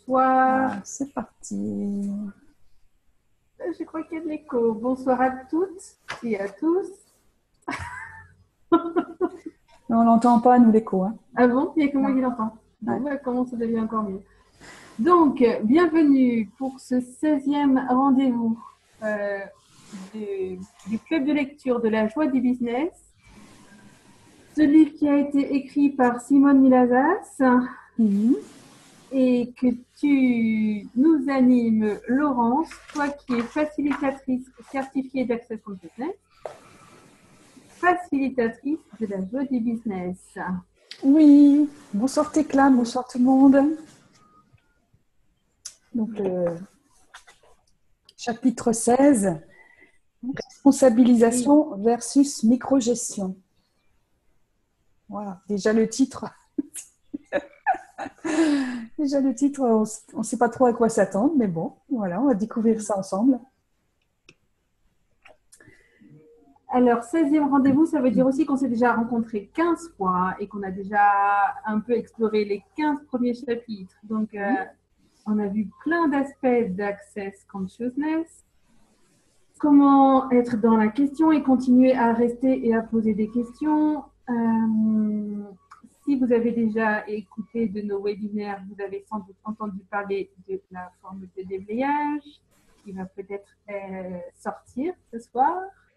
Bonsoir. Ah, c'est parti. Je crois qu'il y a de l'écho. Bonsoir à toutes et à tous. Mais on n'entend pas, nous, l'écho. Hein. Ah bon? Il y a que moi Non. qui l'entends. Bon, Ouais. bah, comment ça devient encore mieux. Donc, bienvenue pour ce 16e rendez-vous euh, du club de lecture de la joie du business. Ce livre qui a été écrit par Simone Milazas Mhm. et que tu nous animes, Laurence, toi qui es facilitatrice certifiée d'Access Consciousness, facilitatrice de la joie du business. Oui. Bonsoir Tecla, bonsoir tout le monde. Donc, le chapitre 16, Oui. responsabilisation versus microgestion. Voilà, déjà le titre. Déjà le titre, on ne sait pas trop à quoi s'attendre, mais bon, voilà, on va découvrir ça ensemble. Alors, 16e rendez-vous, ça veut dire aussi qu'on s'est déjà rencontrés 15 fois et qu'on a déjà un peu exploré les 15 premiers chapitres. Donc, on a vu plein d'aspects d'Access Consciousness. Comment être dans la question et continuer à rester et à poser des questions. Si vous avez déjà écouté de nos webinaires, vous avez sans doute entendu parler de la formule de déblayage qui va peut-être sortir ce soir.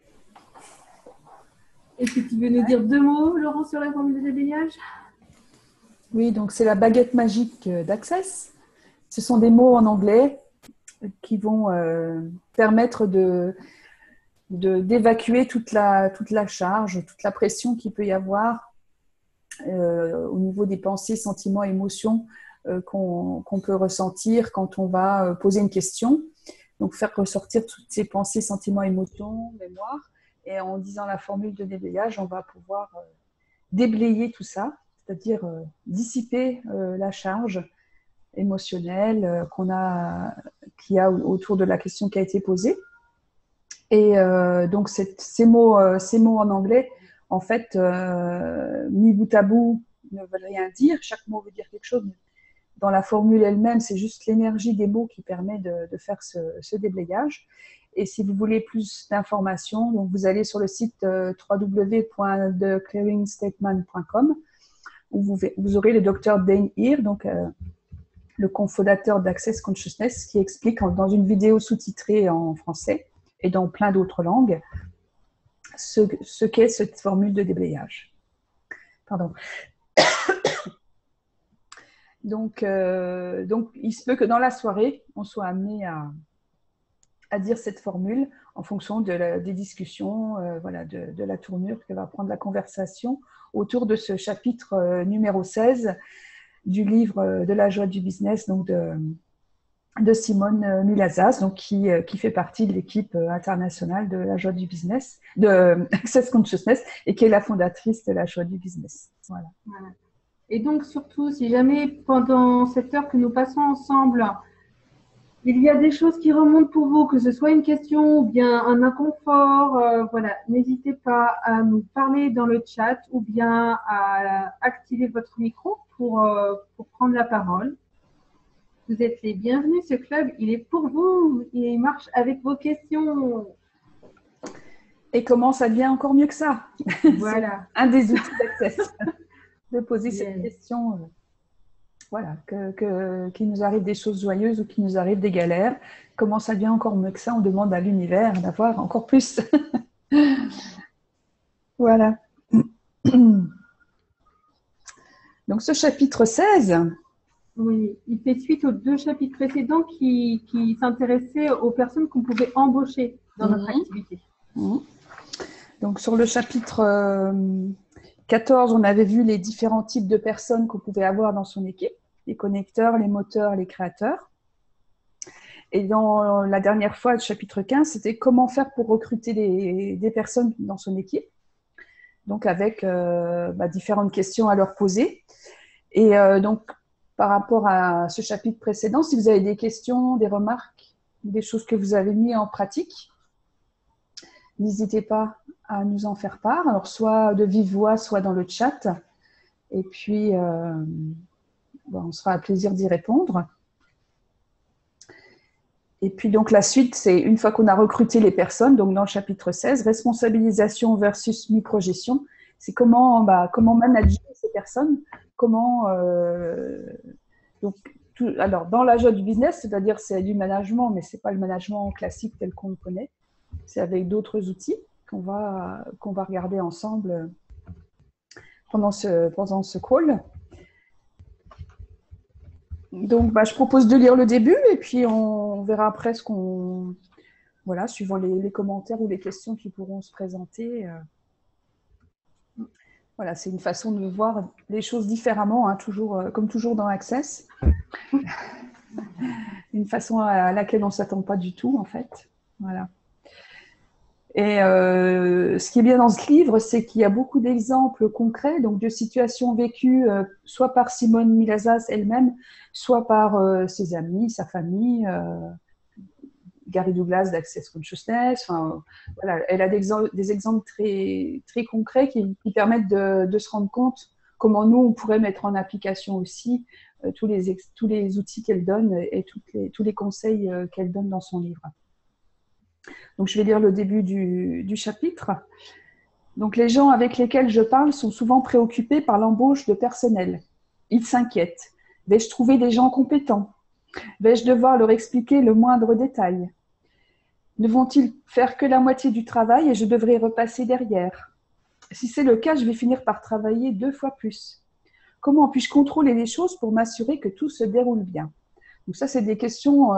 Est-ce que tu veux nous dire deux mots, Laurent, sur la formule de déblayage? Oui, donc c'est la baguette magique d'Access. Ce sont des mots en anglais qui vont permettre d'évacuer toute la charge, toute la pression qu'il peut y avoir au niveau des pensées, sentiments, émotions qu'on peut ressentir quand on va poser une question. Donc, faire ressortir toutes ces pensées, sentiments, émotions, mémoires. Et en disant la formule de déblayage, on va pouvoir déblayer tout ça, c'est-à-dire dissiper la charge émotionnelle qu'il y a autour de la question qui a été posée. Et donc, ces mots en anglais, en fait, mis bout à bout, ne veulent rien dire. Chaque mot veut dire quelque chose. Dans la formule elle-même, c'est juste l'énergie des mots qui permet de faire ce déblayage. Et si vous voulez plus d'informations, donc vous allez sur le site www.theclearingstatement.com où vous aurez le docteur Dane Heer, donc le cofondateur d'Access Consciousness, qui explique dans une vidéo sous-titrée en français et dans plein d'autres langues ce qu'est cette formule de déblayage. Pardon. Donc, il se peut que dans la soirée, on soit amené à dire cette formule en fonction des discussions, voilà, de la tournure que va prendre la conversation autour de ce chapitre numéro 16 du livre de la joie du business, donc de Simone Milazas, donc qui fait partie de l'équipe internationale de la joie du business, de Access Consciousness, et qui est la fondatrice de la joie du business. Voilà. Voilà. Et donc, surtout, si jamais pendant cette heure que nous passons ensemble, il y a des choses qui remontent pour vous, que ce soit une question ou bien un inconfort, voilà, n'hésitez pas à nous parler dans le chat ou bien à activer votre micro pour prendre la parole. Vous êtes les bienvenus, ce club, il est pour vous, il marche avec vos questions. Et comment ça devient encore mieux que ça? Voilà. C'est un des outils d'Access, de poser Bien. cette question. Voilà, qu'il nous arrive des choses joyeuses ou qu'il nous arrive des galères. Comment ça devient encore mieux que ça? On demande à l'univers d'avoir encore plus. Voilà. Donc ce chapitre 16. Oui, il fait suite aux deux chapitres précédents qui s'intéressaient aux personnes qu'on pouvait embaucher dans notre activité. Donc sur le chapitre 14, on avait vu les différents types de personnes qu'on pouvait avoir dans son équipe, les connecteurs, les moteurs, les créateurs. Et dans la dernière fois, le chapitre 15, c'était comment faire pour recruter des personnes dans son équipe. Donc avec différentes questions à leur poser. Et donc, par rapport à ce chapitre précédent, si vous avez des questions, des remarques, des choses que vous avez mis en pratique, n'hésitez pas à nous en faire part. Alors, soit de vive voix, soit dans le chat. Et puis, on se fera un plaisir d'y répondre. Et puis donc la suite, c'est une fois qu'on a recruté les personnes, donc dans le chapitre 16, responsabilisation versus microgestion, c'est comment manager ces personnes, donc alors dans la joie du business, c'est-à-dire c'est du management, mais c'est pas le management classique tel qu'on le connaît, c'est avec d'autres outils qu'on va regarder ensemble pendant ce call. Donc, je propose de lire le début et puis on verra après suivant les commentaires ou les questions qui pourront se présenter. Voilà, c'est une façon de voir les choses différemment, hein, comme toujours dans Access. Une façon à laquelle on ne s'attend pas du tout, en fait. Voilà. Et ce qui est bien dans ce livre, c'est qu'il y a beaucoup d'exemples concrets, donc de situations vécues soit par Simone Milasas elle-même, soit par ses amis, sa famille, Gary Douglas d'Access Consciousness. Enfin, voilà, elle a des exemples très, très concrets qui permettent de se rendre compte comment nous, on pourrait mettre en application aussi tous les outils qu'elle donne et tous les conseils qu'elle donne dans son livre. Donc, je vais lire le début du chapitre. Donc, les gens avec lesquels je parle sont souvent préoccupés par l'embauche de personnel. Ils s'inquiètent. Vais-je trouver des gens compétents? Vais-je devoir leur expliquer le moindre détail? Ne vont-ils faire que la moitié du travail et je devrais repasser derrière? Si c'est le cas, je vais finir par travailler 2 fois plus. Comment puis-je contrôler les choses pour m'assurer que tout se déroule bien? Donc ça, c'est des questions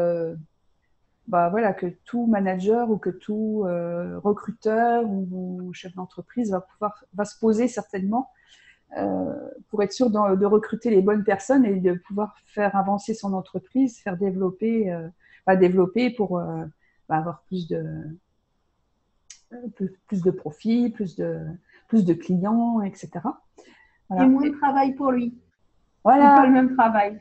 que tout manager ou que tout recruteur ou chef d'entreprise va se poser certainement pour être sûr de recruter les bonnes personnes et de pouvoir faire avancer son entreprise, faire développer pour avoir plus de profits, plus de clients, etc. Voilà. Et moins de travail pour lui. Voilà. C'est pas le même travail.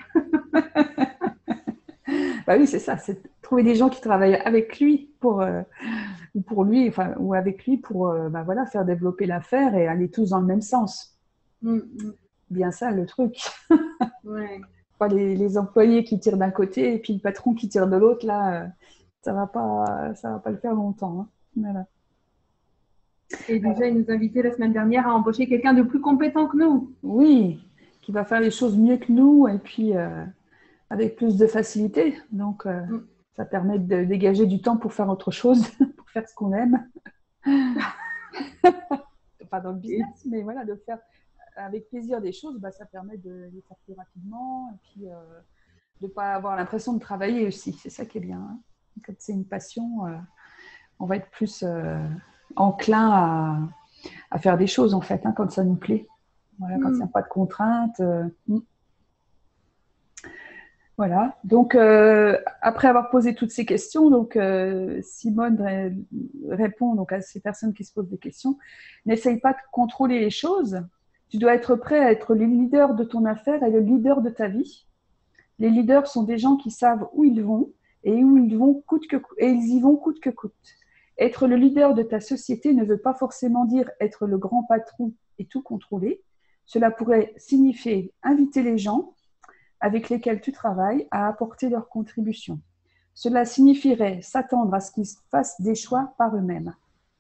Oui, c'est ça. C'est trouver des gens qui travaillent avec lui ou pour lui, ou avec lui pour faire développer l'affaire et aller tous dans le même sens. Bien ça, le truc. Ouais. Les employés qui tirent d'un côté et puis le patron qui tire de l'autre, là, ça va pas le faire longtemps. Hein. Voilà. Et déjà, il nous invitait la semaine dernière à embaucher quelqu'un de plus compétent que nous. Oui, qui va faire les choses mieux que nous et puis avec plus de facilité. Donc, ça permet de dégager du temps pour faire autre chose, pour faire ce qu'on aime. Pas dans le business, mais voilà, de faire avec plaisir des choses, ça permet de les faire plus rapidement et puis de ne pas avoir l'impression de travailler aussi. C'est ça qui est bien. Hein. Quand c'est une passion, on va être plus enclin à faire des choses, en fait, hein, quand ça nous plaît. Voilà, quand il n'y a pas de contraintes. Voilà. Donc, après avoir posé toutes ces questions, donc, Simone répond donc, à ces personnes qui se posent des questions. N'essaye pas de contrôler les choses. Tu dois être prêt à être le leader de ton affaire et le leader de ta vie. Les leaders sont des gens qui savent où ils vont et où ils vont ils y vont coûte que coûte. Être le leader de ta société ne veut pas forcément dire être le grand patron et tout contrôler. Cela pourrait signifier inviter les gens avec lesquels tu travailles à apporter leur contribution. Cela signifierait s'attendre à ce qu'ils fassent des choix par eux-mêmes.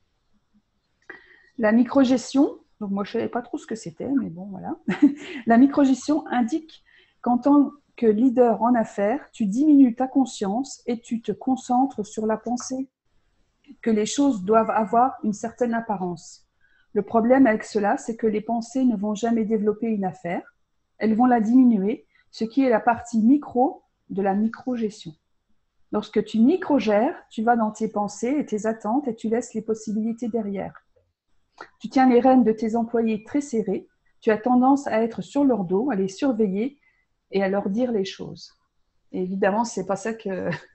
La microgestion, donc moi je ne savais pas trop ce que c'était, mais bon voilà. La microgestion indique qu'en tant que leader en affaires, tu diminues ta conscience et tu te concentres sur la pensée que les choses doivent avoir une certaine apparence. Le problème avec cela, c'est que les pensées ne vont jamais développer une affaire, elles vont la diminuer, ce qui est la partie micro de la microgestion. Lorsque tu microgères, tu vas dans tes pensées et tes attentes et tu laisses les possibilités derrière. Tu tiens les rênes de tes employés très serrés, tu as tendance à être sur leur dos, à les surveiller et à leur dire les choses. Et évidemment, c'est pas ça qui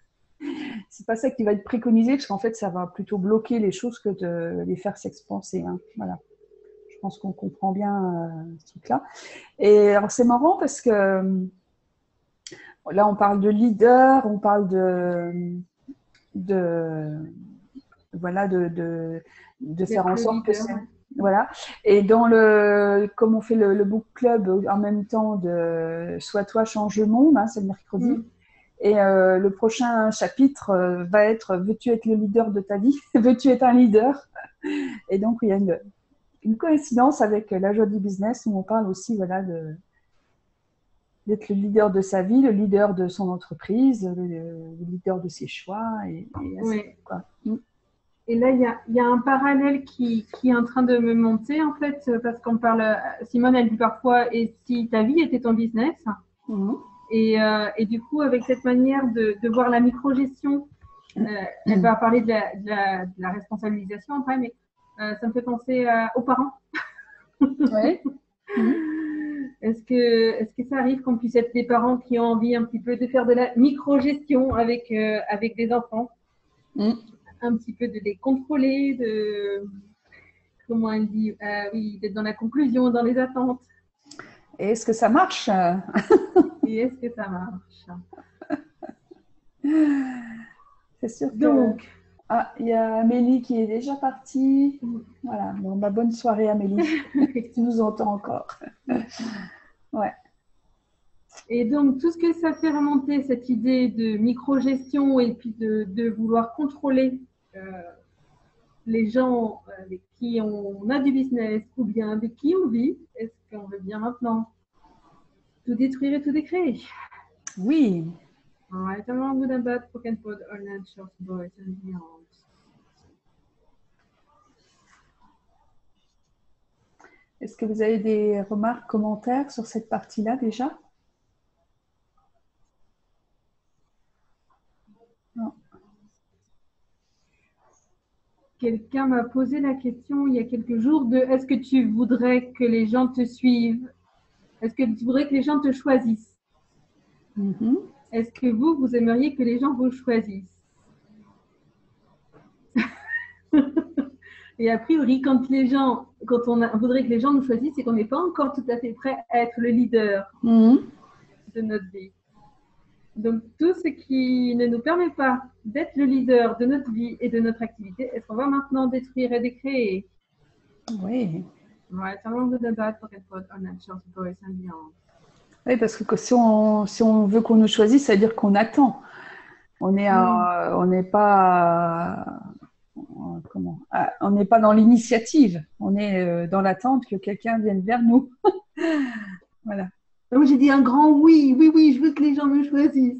va être préconisé, parce qu'en fait, ça va plutôt bloquer les choses que de les faire s'expanser. Hein. Voilà. Je pense qu'on comprend bien ce truc-là. Et alors, c'est marrant parce que là, on parle de leader, on parle de faire en sorte que c'est... Voilà. Et comme on fait le book club en même temps de Sois toi, change le monde, hein, c'est le mercredi. Et le prochain chapitre va être veux-tu être le leader de ta vie? Veux-tu être un leader? Et donc, il y a une coïncidence avec la joie du business où on parle aussi voilà, d'être le leader de sa vie, le leader de son entreprise, le leader de ses choix. Et Oui. quoi. Et là, il y a un parallèle qui est en train de me monter, en fait, parce qu'on parle, Simone, elle dit parfois, et si ta vie était ton business? Et du coup, avec cette manière de voir la microgestion, elle va parler de la responsabilisation après, mais ça me fait penser aux parents. Ouais. Est-ce que ça arrive qu'on puisse être des parents qui ont envie un petit peu de faire de la microgestion avec des enfants, un petit peu de les contrôler, comment elle dit, oui, d'être dans la conclusion, dans les attentes. Et est-ce que ça marche? Et est-ce que ça marche? C'est sûr que... Donc, il y a Amélie qui est déjà partie. Voilà, bon, bonne soirée Amélie, si tu nous entends encore. Ouais. Et donc, tout ce que ça fait remonter, cette idée de micro-gestion et puis de vouloir contrôler les gens avec qui on a du business ou bien avec qui on vit, est-ce qu'on veut bien maintenant tout détruire et tout décréer? Oui. Right, along with a bad broken pod or short boys and beyond. Est-ce que vous avez des remarques, commentaires sur cette partie-là déjà? Non. Quelqu'un m'a posé la question il y a quelques jours de est-ce que tu voudrais que les gens te suivent? Est-ce que tu voudrais que les gens te choisissent? Est-ce que vous aimeriez que les gens vous choisissent? Et a priori, quand on voudrait que les gens nous choisissent, c'est qu'on n'est pas encore tout à fait prêt à être le leader de notre vie. Donc, tout ce qui ne nous permet pas d'être le leader de notre vie et de notre activité, est-ce qu'on va maintenant détruire et décréer? Oui. Right, along with the bad pocket pod on short boys and beyond. Oui, parce que si on veut qu'on nous choisisse, ça veut dire qu'on attend. On n'est pas on n'est pas dans l'initiative. On est dans l'attente que quelqu'un vienne vers nous. Voilà. Donc j'ai dit un grand oui, oui, oui, je veux que les gens me choisissent.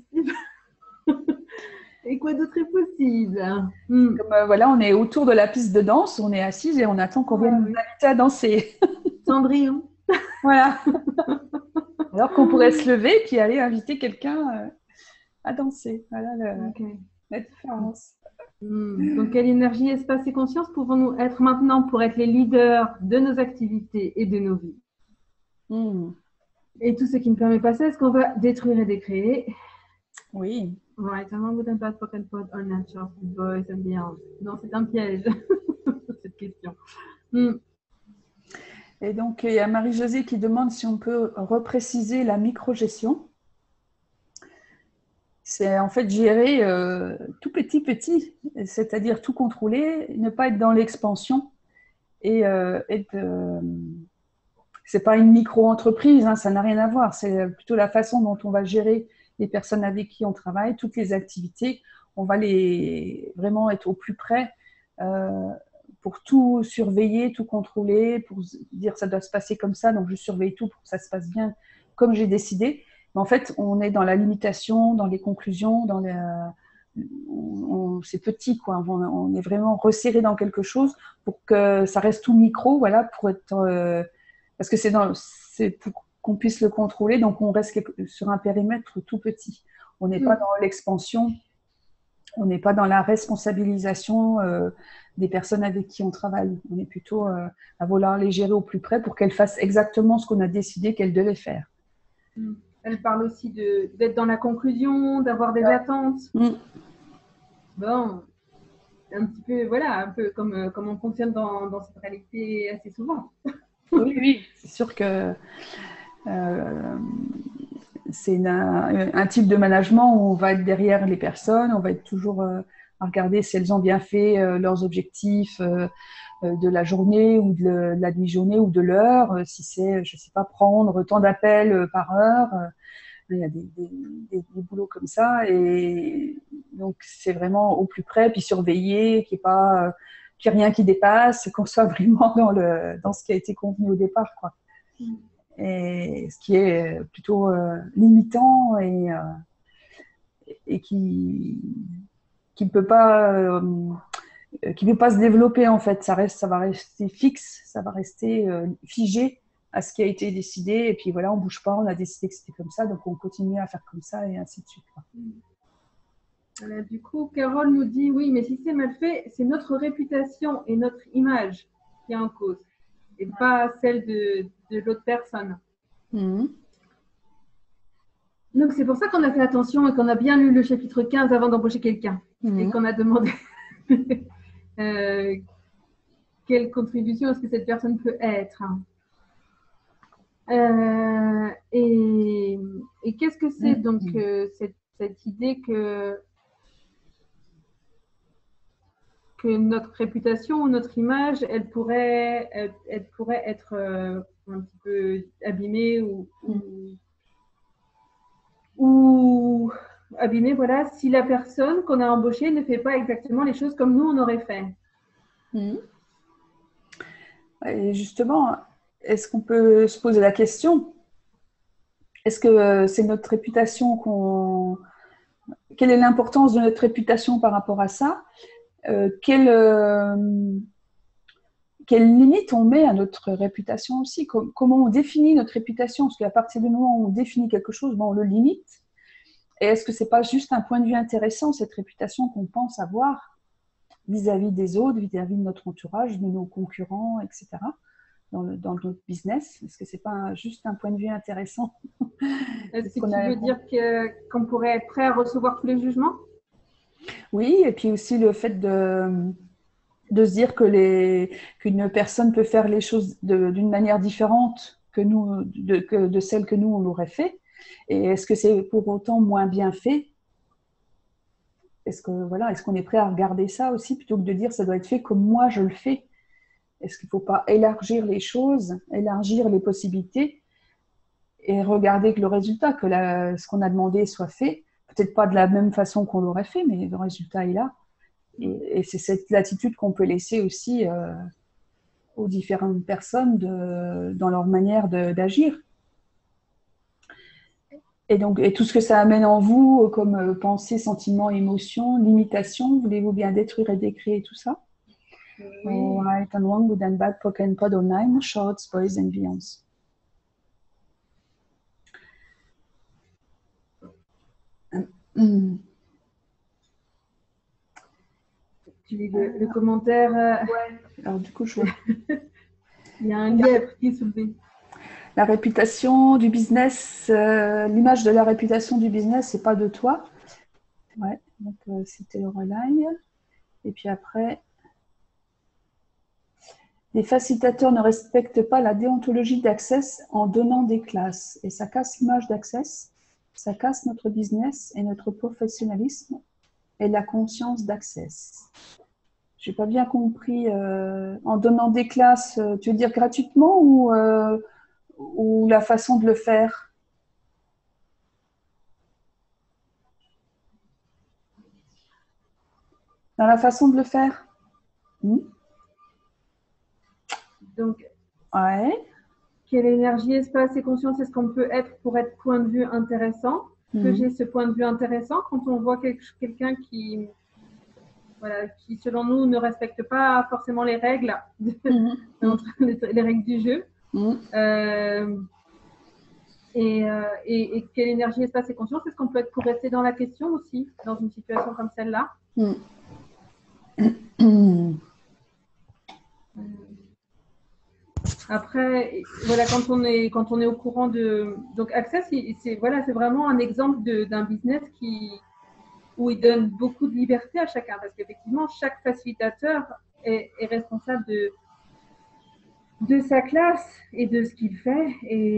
Et quoi d'autre est possible? Comme voilà, on est autour de la piste de danse, on est assise et on attend qu'on vienne nous inviter à danser. Cendrillon. Voilà. Alors qu'on pourrait se lever et puis aller inviter quelqu'un à danser. Voilà la différence. Donc, quelle énergie, espace et conscience pouvons-nous être maintenant pour être les leaders de nos activités et de nos vies? Et tout ce qui ne permet pas ça, est-ce qu'on va détruire et décréer? Oui. Right, along with a bad pocket pod or natural boys and beyond. Non, c'est un piège, cette question. Et donc, il y a Marie-Josée qui demande si on peut repréciser la microgestion. C'est en fait gérer tout petit, c'est-à-dire tout contrôler, ne pas être dans l'expansion et c'est pas une micro-entreprise, hein, ça n'a rien à voir. C'est plutôt la façon dont on va gérer les personnes avec qui on travaille, toutes les activités. On va vraiment être au plus près pour tout surveiller, tout contrôler, pour dire ça doit se passer comme ça, donc je surveille tout pour que ça se passe bien comme j'ai décidé. Mais en fait, on est dans la limitation, dans les conclusions, c'est petit, quoi. On est vraiment resserré dans quelque chose pour que ça reste tout micro, voilà, pour être parce que c'est pour qu'on puisse le contrôler, donc on reste sur un périmètre tout petit. On n'est pas dans l'expansion, on n'est pas dans la responsabilisation des personnes avec qui on travaille. On est plutôt à vouloir les gérer au plus près pour qu'elles fassent exactement ce qu'on a décidé qu'elles devaient faire. Elle parle aussi d'être dans la conclusion, d'avoir des attentes. Bon, un petit peu, voilà, un peu comme on fonctionne dans cette réalité assez souvent. Oui, c'est sûr que c'est un type de management où on va être derrière les personnes, on va être toujours à regarder si elles ont bien fait leurs objectifs de la journée ou de la demi-journée ou de l'heure, si c'est, je sais pas, prendre tant d'appels par heure. Il y a des boulots comme ça, et donc c'est vraiment au plus près, puis surveiller, qu'il n'y ait rien qui dépasse, qu'on soit vraiment dans ce qui a été convenu au départ, quoi. Et ce qui est plutôt limitant et qui ne peut pas se développer, en fait. Ça va rester fixe, ça va rester figé à ce qui a été décidé, et puis voilà, on bouge pas, on a décidé que c'était comme ça, donc on continue à faire comme ça, et ainsi de suite, quoi. Voilà, du coup, Carole nous dit, oui, mais si c'est mal fait, c'est notre réputation et notre image qui est en cause, et pas celle de l'autre personne. Donc, c'est pour ça qu'on a fait attention et qu'on a bien lu le chapitre 15 avant d'embaucher quelqu'un, et qu'on a demandé quelle contribution est-ce que cette personne peut être. Et qu'est-ce que c'est donc cette idée que notre réputation ou notre image, elle pourrait être un petit peu abîmée ou abîmée, voilà, si la personne qu'on a embauchée ne fait pas exactement les choses comme nous on aurait fait. Et justement, est-ce qu'on peut se poser la question, est-ce que c'est notre réputation quelle est l'importance de notre réputation par rapport à ça? Quelle limite on met à notre réputation aussi? Comment on définit notre réputation? Parce qu'à partir du moment où on définit quelque chose, on le limite. Et est-ce que c'est pas juste un point de vue intéressant, cette réputation qu'on pense avoir vis-à-vis des autres, vis-à-vis de notre entourage, de nos concurrents, etc., dans notre business? Est-ce que c'est pas juste un point de vue intéressant? Est-ce que tu veux dire qu'on pourrait être prêt à recevoir tous les jugements? Oui, et puis aussi le fait de se dire qu'une personne peut faire les choses d'une manière différente que nous, de celle que nous, on l'aurait fait. Et est-ce que c'est pour autant moins bien fait? Est-ce qu'on est prêt à regarder ça aussi, plutôt que de dire ça doit être fait comme moi je le fais? Est-ce qu'il ne faut pas élargir les choses, élargir les possibilités et regarder que le résultat, ce qu'on a demandé soit fait, peut-être pas de la même façon qu'on l'aurait fait, mais le résultat est là. Et c'est cette latitude qu'on peut laisser aussi aux différentes personnes dans leur manière d'agir. Et donc, tout ce que ça amène en vous, comme pensée, sentiment, émotion, limitation, voulez-vous bien détruire et décréer tout ça? Oui. Right and wrong, good and bad, poke and pod, online, shorts, boys and beyonds. Tu lis le commentaire. Ouais. Alors du coup, je vois. Il y a un lièvre qui est soulevé. La réputation du business, l'image de la réputation du business, c'est pas de toi. Ouais, donc c'était le relay. Et puis après, les facilitateurs ne respectent pas la déontologie d'Access en donnant des classes. Et ça casse l'image d'Access, ça casse notre business et notre professionnalisme et la conscience d'Access. J'ai pas bien compris. En donnant des classes, tu veux dire gratuitement ou la façon de le faire? Dans la façon de le faire? Donc, ouais. Quelle énergie, espace et conscience est-ce qu'on peut être pour être point de vue intéressant? Que j'ai ce point de vue intéressant quand on voit quelqu'un qui, voilà, qui, selon nous, ne respecte pas forcément les règles, les règles du jeu. Et quelle énergie, espace et conscience est-ce qu'on peut être pour rester dans la question aussi, dans une situation comme celle-là? Après, voilà, quand on est au courant de… Donc, Access, c'est vraiment un exemple d'un business où il donne beaucoup de liberté à chacun, parce qu'effectivement, chaque facilitateur est responsable de sa classe et de ce qu'il fait.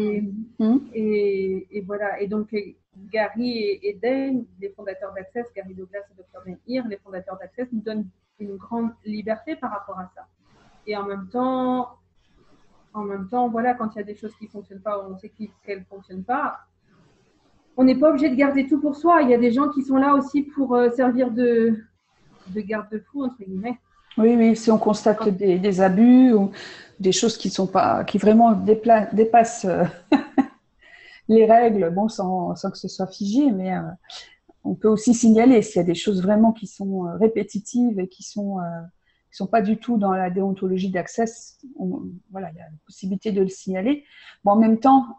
Et voilà. Et donc, Gary et Dane, les fondateurs d'Access, Gary Douglas et Dr. Dane Heer, les fondateurs d'Access, nous donnent une grande liberté par rapport à ça. Et en même temps, voilà, quand il y a des choses qui ne fonctionnent pas, on sait qu'elles ne fonctionnent pas, on n'est pas obligé de garder tout pour soi. Il y a des gens qui sont là aussi pour servir de garde-fou, entre guillemets. Oui, oui, si on constate des abus ou des choses qui vraiment dépassent les règles, bon, sans que ce soit figé, mais on peut aussi signaler s'il y a des choses vraiment qui sont répétitives et qui sont pas du tout dans la déontologie d'Access. Voilà, il y a la possibilité de le signaler. Bon, en même temps,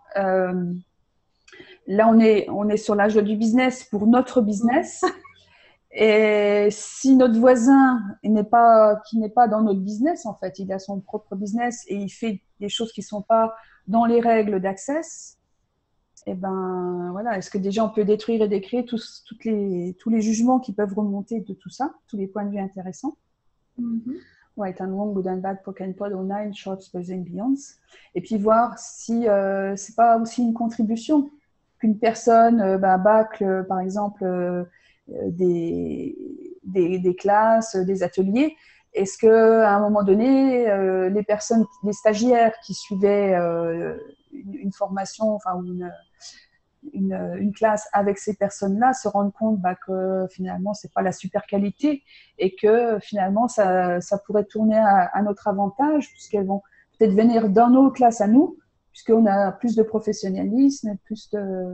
là, on est sur l'âge du business pour notre business. Et si notre voisin qui n'est pas dans notre business, en fait, il a son propre business et il fait des choses qui ne sont pas dans les règles d'Access, eh ben, voilà, est-ce que déjà on peut détruire et décrire tous les jugements qui peuvent remonter de tout ça, tous les points de vue intéressants? Right and wrong, good and bad, poke and pod, online, shorts, boys and beyonds. Et puis voir si c'est pas aussi une contribution qu'une personne bâcle, par exemple, des classes, des ateliers. Est-ce qu'à un moment donné, les stagiaires qui suivaient une formation, enfin une classe avec ces personnes-là se rendent compte que finalement c'est pas la super qualité et que finalement ça pourrait tourner à notre avantage puisqu'elles vont peut-être venir dans nos classes à nous puisqu'on a plus de professionnalisme, plus de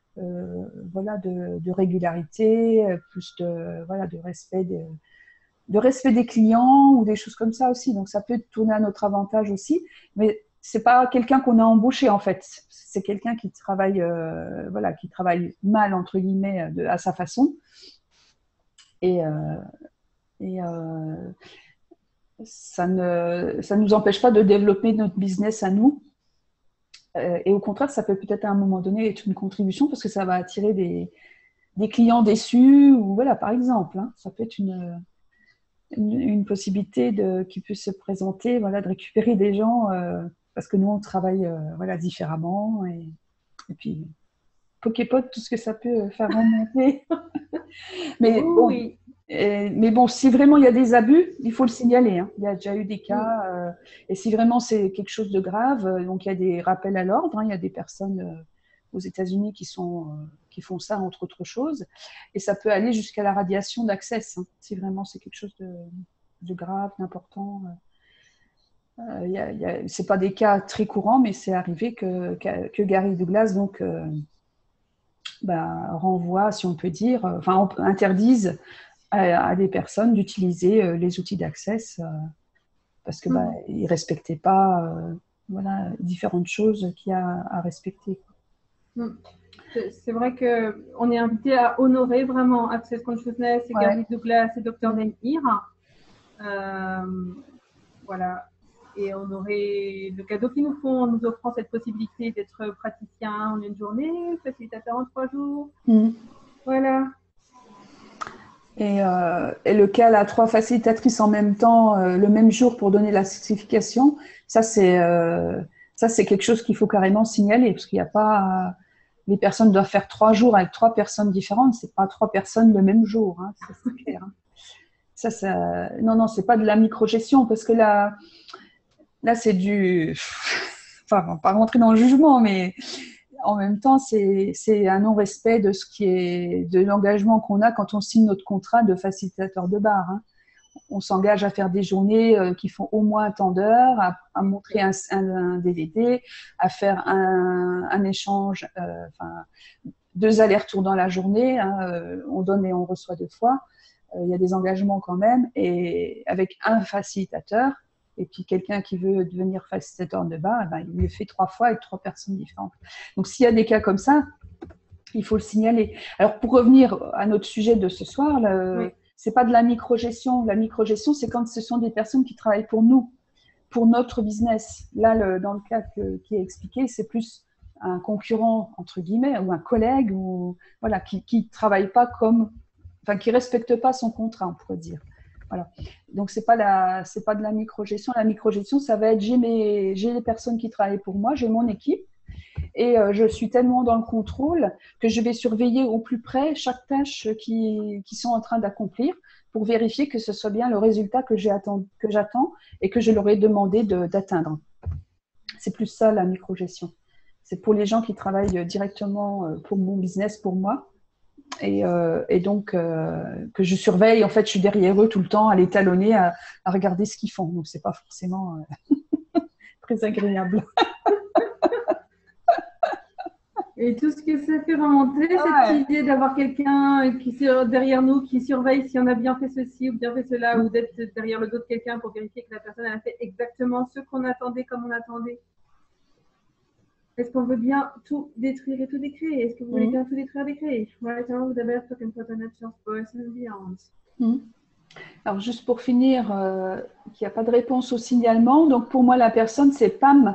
régularité, plus de respect des clients ou des choses comme ça aussi. Donc ça peut tourner à notre avantage aussi, mais c'est pas quelqu'un qu'on a embauché en fait. C'est quelqu'un qui travaille, qui travaille mal entre guillemets à sa façon. Et ça nous empêche pas de développer notre business à nous. Et au contraire, ça peut peut-être à un moment donné être une contribution parce que ça va attirer des clients déçus ou voilà, par exemple. Ça peut être une possibilité qui peut se présenter, de récupérer des gens parce que nous on travaille différemment et puis Poképod, tout ce que ça peut faire remonter. Mais bon, oui. Mais bon, si vraiment il y a des abus, il faut le signaler. Il y a déjà eu des cas. Et si vraiment c'est quelque chose de grave, donc il y a des rappels à l'ordre. Il y a des personnes aux États-Unis qui font ça, entre autres choses. Et ça peut aller jusqu'à la radiation d'Access, si vraiment c'est quelque chose de grave, d'important. C'est pas des cas très courants, mais c'est arrivé que Gary Douglas renvoie, si on peut dire, interdise à des personnes d'utiliser les outils d'Access parce que ils respectaient pas différentes choses qu'il y a à respecter. C'est vrai que on est invité à honorer vraiment Access Consciousness et Gary Douglas et Dr. Dan Heer. Voilà. Et honorer le cadeau qu'ils nous font en nous offrant cette possibilité d'être praticien en une journée, facilitateur en 3 jours. Voilà. Et le cas, 3 facilitatrices en même temps, le même jour pour donner la certification, ça c'est quelque chose qu'il faut carrément signaler parce qu'il n'y a pas les personnes doivent faire 3 jours avec 3 personnes différentes, c'est pas 3 personnes le même jour, ça c'est clair. Non, c'est pas de la microgestion parce que là c'est du, enfin, on va pas rentrer dans le jugement, mais en même temps, c'est un non-respect de l'engagement qu'on a quand on signe notre contrat de facilitateur de bar. On s'engage à faire des journées qui font au moins tant d'heures, à montrer un DVD, à faire un échange, 2 allers-retours dans la journée. On donne et on reçoit 2 fois. Il y a des engagements quand même, et avec un facilitateur. Et puis quelqu'un qui veut devenir facilitateur de bar, il le fait 3 fois avec 3 personnes différentes. Donc s'il y a des cas comme ça, il faut le signaler. Alors pour revenir à notre sujet de ce soir, c'est pas de la microgestion. La microgestion, c'est quand ce sont des personnes qui travaillent pour nous, pour notre business. Là, dans le cas qui est expliqué, c'est plus un concurrent entre guillemets ou un collègue ou qui travaille pas qui respecte pas son contrat, on pourrait dire. Voilà. Donc c'est pas de la microgestion. La microgestion, ça va être j'ai les personnes qui travaillent pour moi, j'ai mon équipe et je suis tellement dans le contrôle que je vais surveiller au plus près chaque tâche qui sont en train d'accomplir pour vérifier que ce soit bien le résultat que j'attends et que je leur ai demandé d'atteindre. C'est plus ça la microgestion. c'est pour les gens qui travaillent directement pour mon business, pour moi. Et donc, que je surveille, en fait, je suis derrière eux tout le temps, à les talonner, à regarder ce qu'ils font. Donc, c'est pas forcément très agréable. Et tout ce que ça fait remonter, cette idée d'avoir quelqu'un qui derrière nous, qui surveille si on a bien fait ceci ou bien fait cela, ou d'être derrière le dos de quelqu'un pour vérifier que la personne a fait exactement ce qu'on attendait comme on attendait. Est-ce qu'on veut bien tout détruire et tout décréer? Est-ce que vous voulez bien tout détruire et décréer? Right now, the best can put on a chance person beyond. Alors, juste pour finir, qu'il n'y a pas de réponse au signalement. Donc, pour moi, la personne, c'est Pam.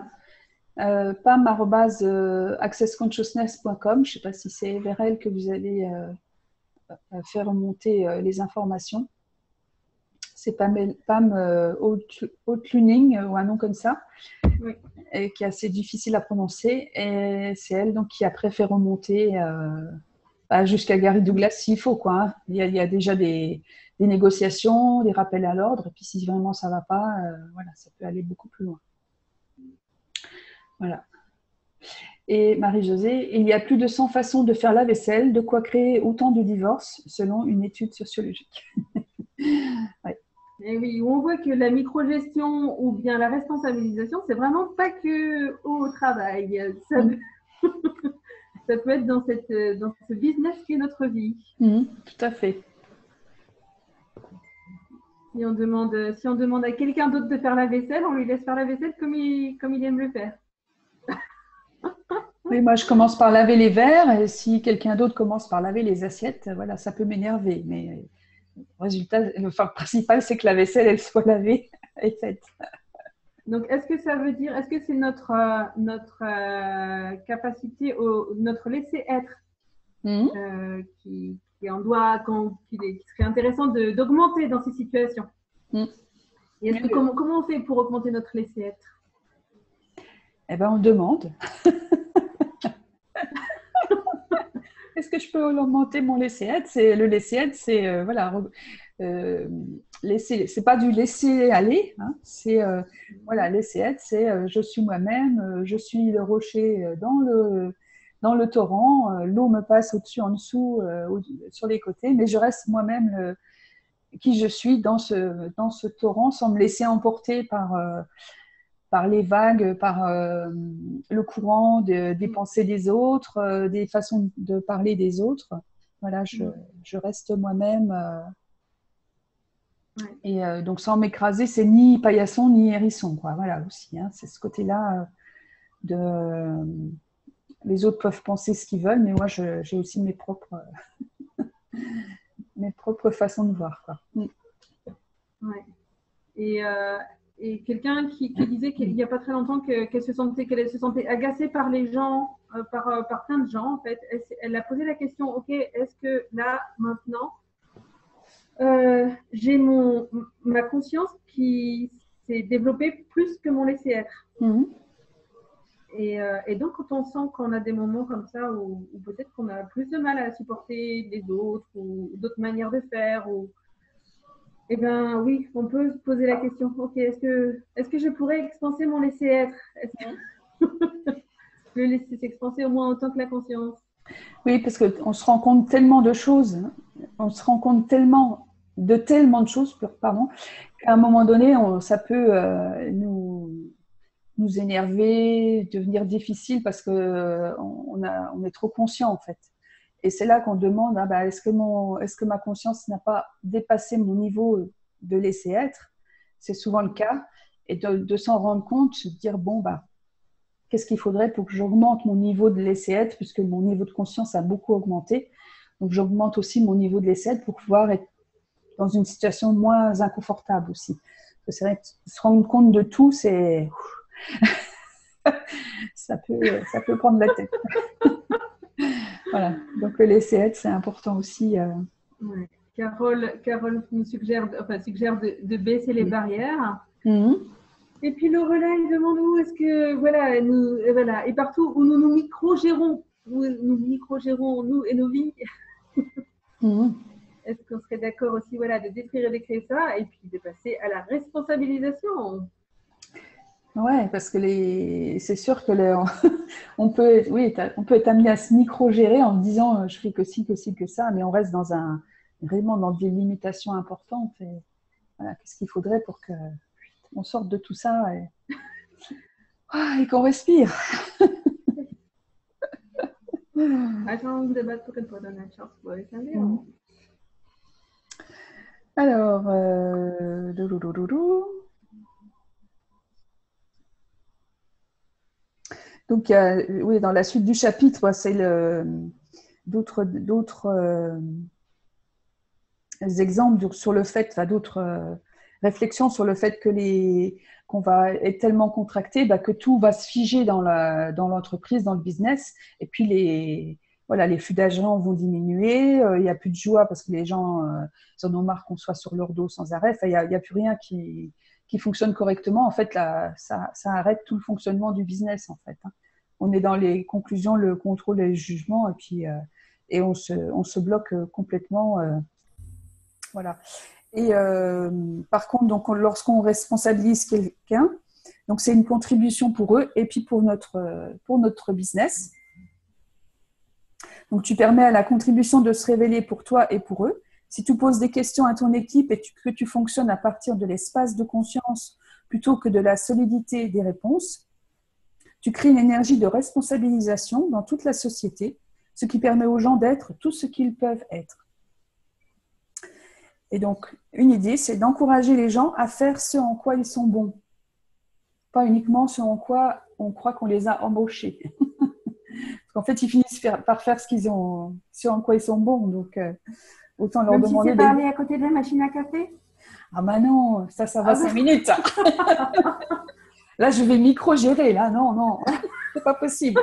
Pam@accessconsciousness.com. Je ne sais pas si c'est vers elle que vous allez faire remonter les informations. C'est Pam Outluning ou un nom comme ça, oui. Et qui est assez difficile à prononcer. Et c'est elle donc, qui après fait remonter jusqu'à Gary Douglas s'il faut. Quoi, hein. Il y a déjà des négociations, des rappels à l'ordre. Et puis si vraiment ça ne va pas, voilà, ça peut aller beaucoup plus loin. Voilà. Et Marie-Josée, il y a plus de 100 façons de faire la vaisselle, de quoi créer autant de divorces, selon une étude sociologique. Ouais. Et oui, on voit que la microgestion ou bien la responsabilisation, c'est vraiment pas que au travail. Ça, ça peut être dans ce business qui est notre vie. Tout à fait. Si on demande à quelqu'un d'autre de faire la vaisselle, on lui laisse faire la vaisselle comme il aime le faire. Oui, moi, je commence par laver les verres, et si quelqu'un d'autre commence par laver les assiettes, voilà, ça peut m'énerver. Mais le résultat, le principal, c'est que la vaisselle, elle soit lavée et faite. Donc, est-ce que ça veut dire, est-ce que c'est notre capacité, notre laisser-être qui serait intéressant d'augmenter dans ces situations? Et est-ce que comment on fait pour augmenter notre laisser-être? Eh bien, on demande. Est-ce que je peux augmenter mon laisser-être? Le laisser-être, c'est voilà, c'est pas du laisser aller, hein, c'est voilà, laisser-être, c'est je suis moi-même, je suis le rocher dans le torrent, l'eau me passe au-dessus, en dessous, sur les côtés, mais je reste moi-même qui je suis dans ce torrent sans me laisser emporter par les vagues, par le courant des pensées des autres, des façons de parler des autres. Voilà, je reste moi-même. Et donc, sans m'écraser, c'est ni paillasson ni hérisson. Quoi. Voilà, aussi. Hein, c'est ce côté-là les autres peuvent penser ce qu'ils veulent, mais moi, j'ai aussi mes propres façons de voir. Quoi. Ouais. Et quelqu'un qui disait qu'il n'y a pas très longtemps qu'elle se sentait agacée par les gens, par plein de gens en fait. Elle a posé la question, ok, est-ce que là, maintenant, j'ai ma conscience qui s'est développée plus que mon laisser-être. Et donc, quand on sent qu'on a des moments comme ça où peut-être qu'on a plus de mal à supporter les autres ou d'autres manières de faire, eh bien, oui, on peut se poser la question. Ok, est-ce que je pourrais expanser mon laisser-être? Est-ce que le laisser s'expanser au moins autant que la conscience? Oui, parce qu'on se rend compte tellement de choses, on se rend compte tellement de choses, pardon, qu'à un moment donné, ça peut nous énerver, devenir difficile parce qu'on est trop conscient en fait. Et c'est là qu'on demande, est-ce que ma conscience n'a pas dépassé mon niveau de laisser être? C'est souvent le cas. Et de s'en rendre compte, de dire, qu'est-ce qu'il faudrait pour que j'augmente mon niveau de laisser être, puisque mon niveau de conscience a beaucoup augmenté. Donc, j'augmente aussi mon niveau de laisser être pour pouvoir être dans une situation moins inconfortable aussi. C'est vrai que se rendre compte de tout, c'est... ça peut prendre la tête. Voilà. Donc, le laisser être, c'est important aussi. Ouais. Carole nous suggère de baisser les barrières. Et puis Lorelai, il demande où est-ce que, voilà, et partout où nous micro-gérons, nous et nos vies. Est-ce qu'on serait d'accord aussi, voilà, de détruire et d'écrire ça, et puis de passer à la responsabilisation? Ouais, parce que c'est sûr que on peut, oui, on peut être amené à se micro-gérer en disant je fais que ci, que ci, que ça, mais on reste vraiment dans des limitations importantes. Et voilà, qu'est-ce qu'il faudrait pour que on sorte de tout ça et qu'on respire. Alors, donc, oui, dans la suite du chapitre, c'est d'autres exemples sur le fait, enfin, d'autres réflexions sur le fait que qu'on va être tellement contracté que tout va se figer dans l'entreprise, dans le business, et puis les flux d'argent vont diminuer, il n'y a plus de joie parce que les gens en ont marre qu'on soit sur leur dos sans arrêt, enfin, il n'y a plus rien qui fonctionne correctement. En fait, là, ça arrête tout le fonctionnement du business, en fait. Hein. On est dans les conclusions, le contrôle et le jugement, et puis on se bloque complètement. Voilà. Et par contre, donc, lorsqu'on responsabilise quelqu'un, donc c'est une contribution pour eux et puis pour notre business. Donc, tu permets à la contribution de se révéler pour toi et pour eux. Si tu poses des questions à ton équipe et que tu fonctionnes à partir de l'espace de conscience plutôt que de la solidité des réponses, tu crées une énergie de responsabilisation dans toute la société, ce qui permet aux gens d'être tout ce qu'ils peuvent être. Et donc, une idée, c'est d'encourager les gens à faire ce en quoi ils sont bons. Pas uniquement ce en quoi on croit qu'on les a embauchés. Parce qu'en fait, ils finissent par faire ce en quoi ils sont bons. Donc, autant leur demander... Même si c'est parler à côté de la machine à café ? Ah bah non, ça va 5 minutes. Là, je vais micro-gérer. Là, non, c'est pas possible.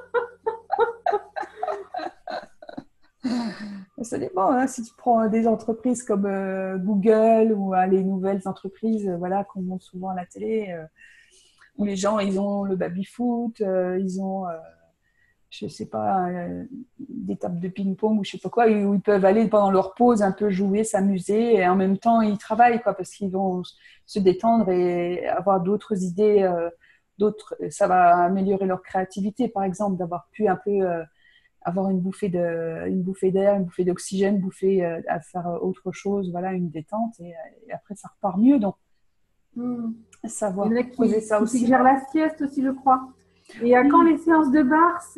Ça dépend. Hein, si tu prends des entreprises comme Google ou les nouvelles entreprises qu'on montre souvent à la télé, où les gens, ils ont le baby-foot, ils ont, je sais pas, des tables de ping-pong ou je sais pas quoi, où ils peuvent aller pendant leur pause un peu jouer, s'amuser et en même temps, ils travaillent parce qu'ils vont se détendre et avoir d'autres idées, ça va améliorer leur créativité, par exemple, d'avoir pu un peu... avoir une bouffée d'air, une bouffée d'oxygène, à faire autre chose, une détente, et après ça repart mieux. Donc, savoir poser ça aussi. Qui gère la sieste aussi, je crois. Et quand les séances de barre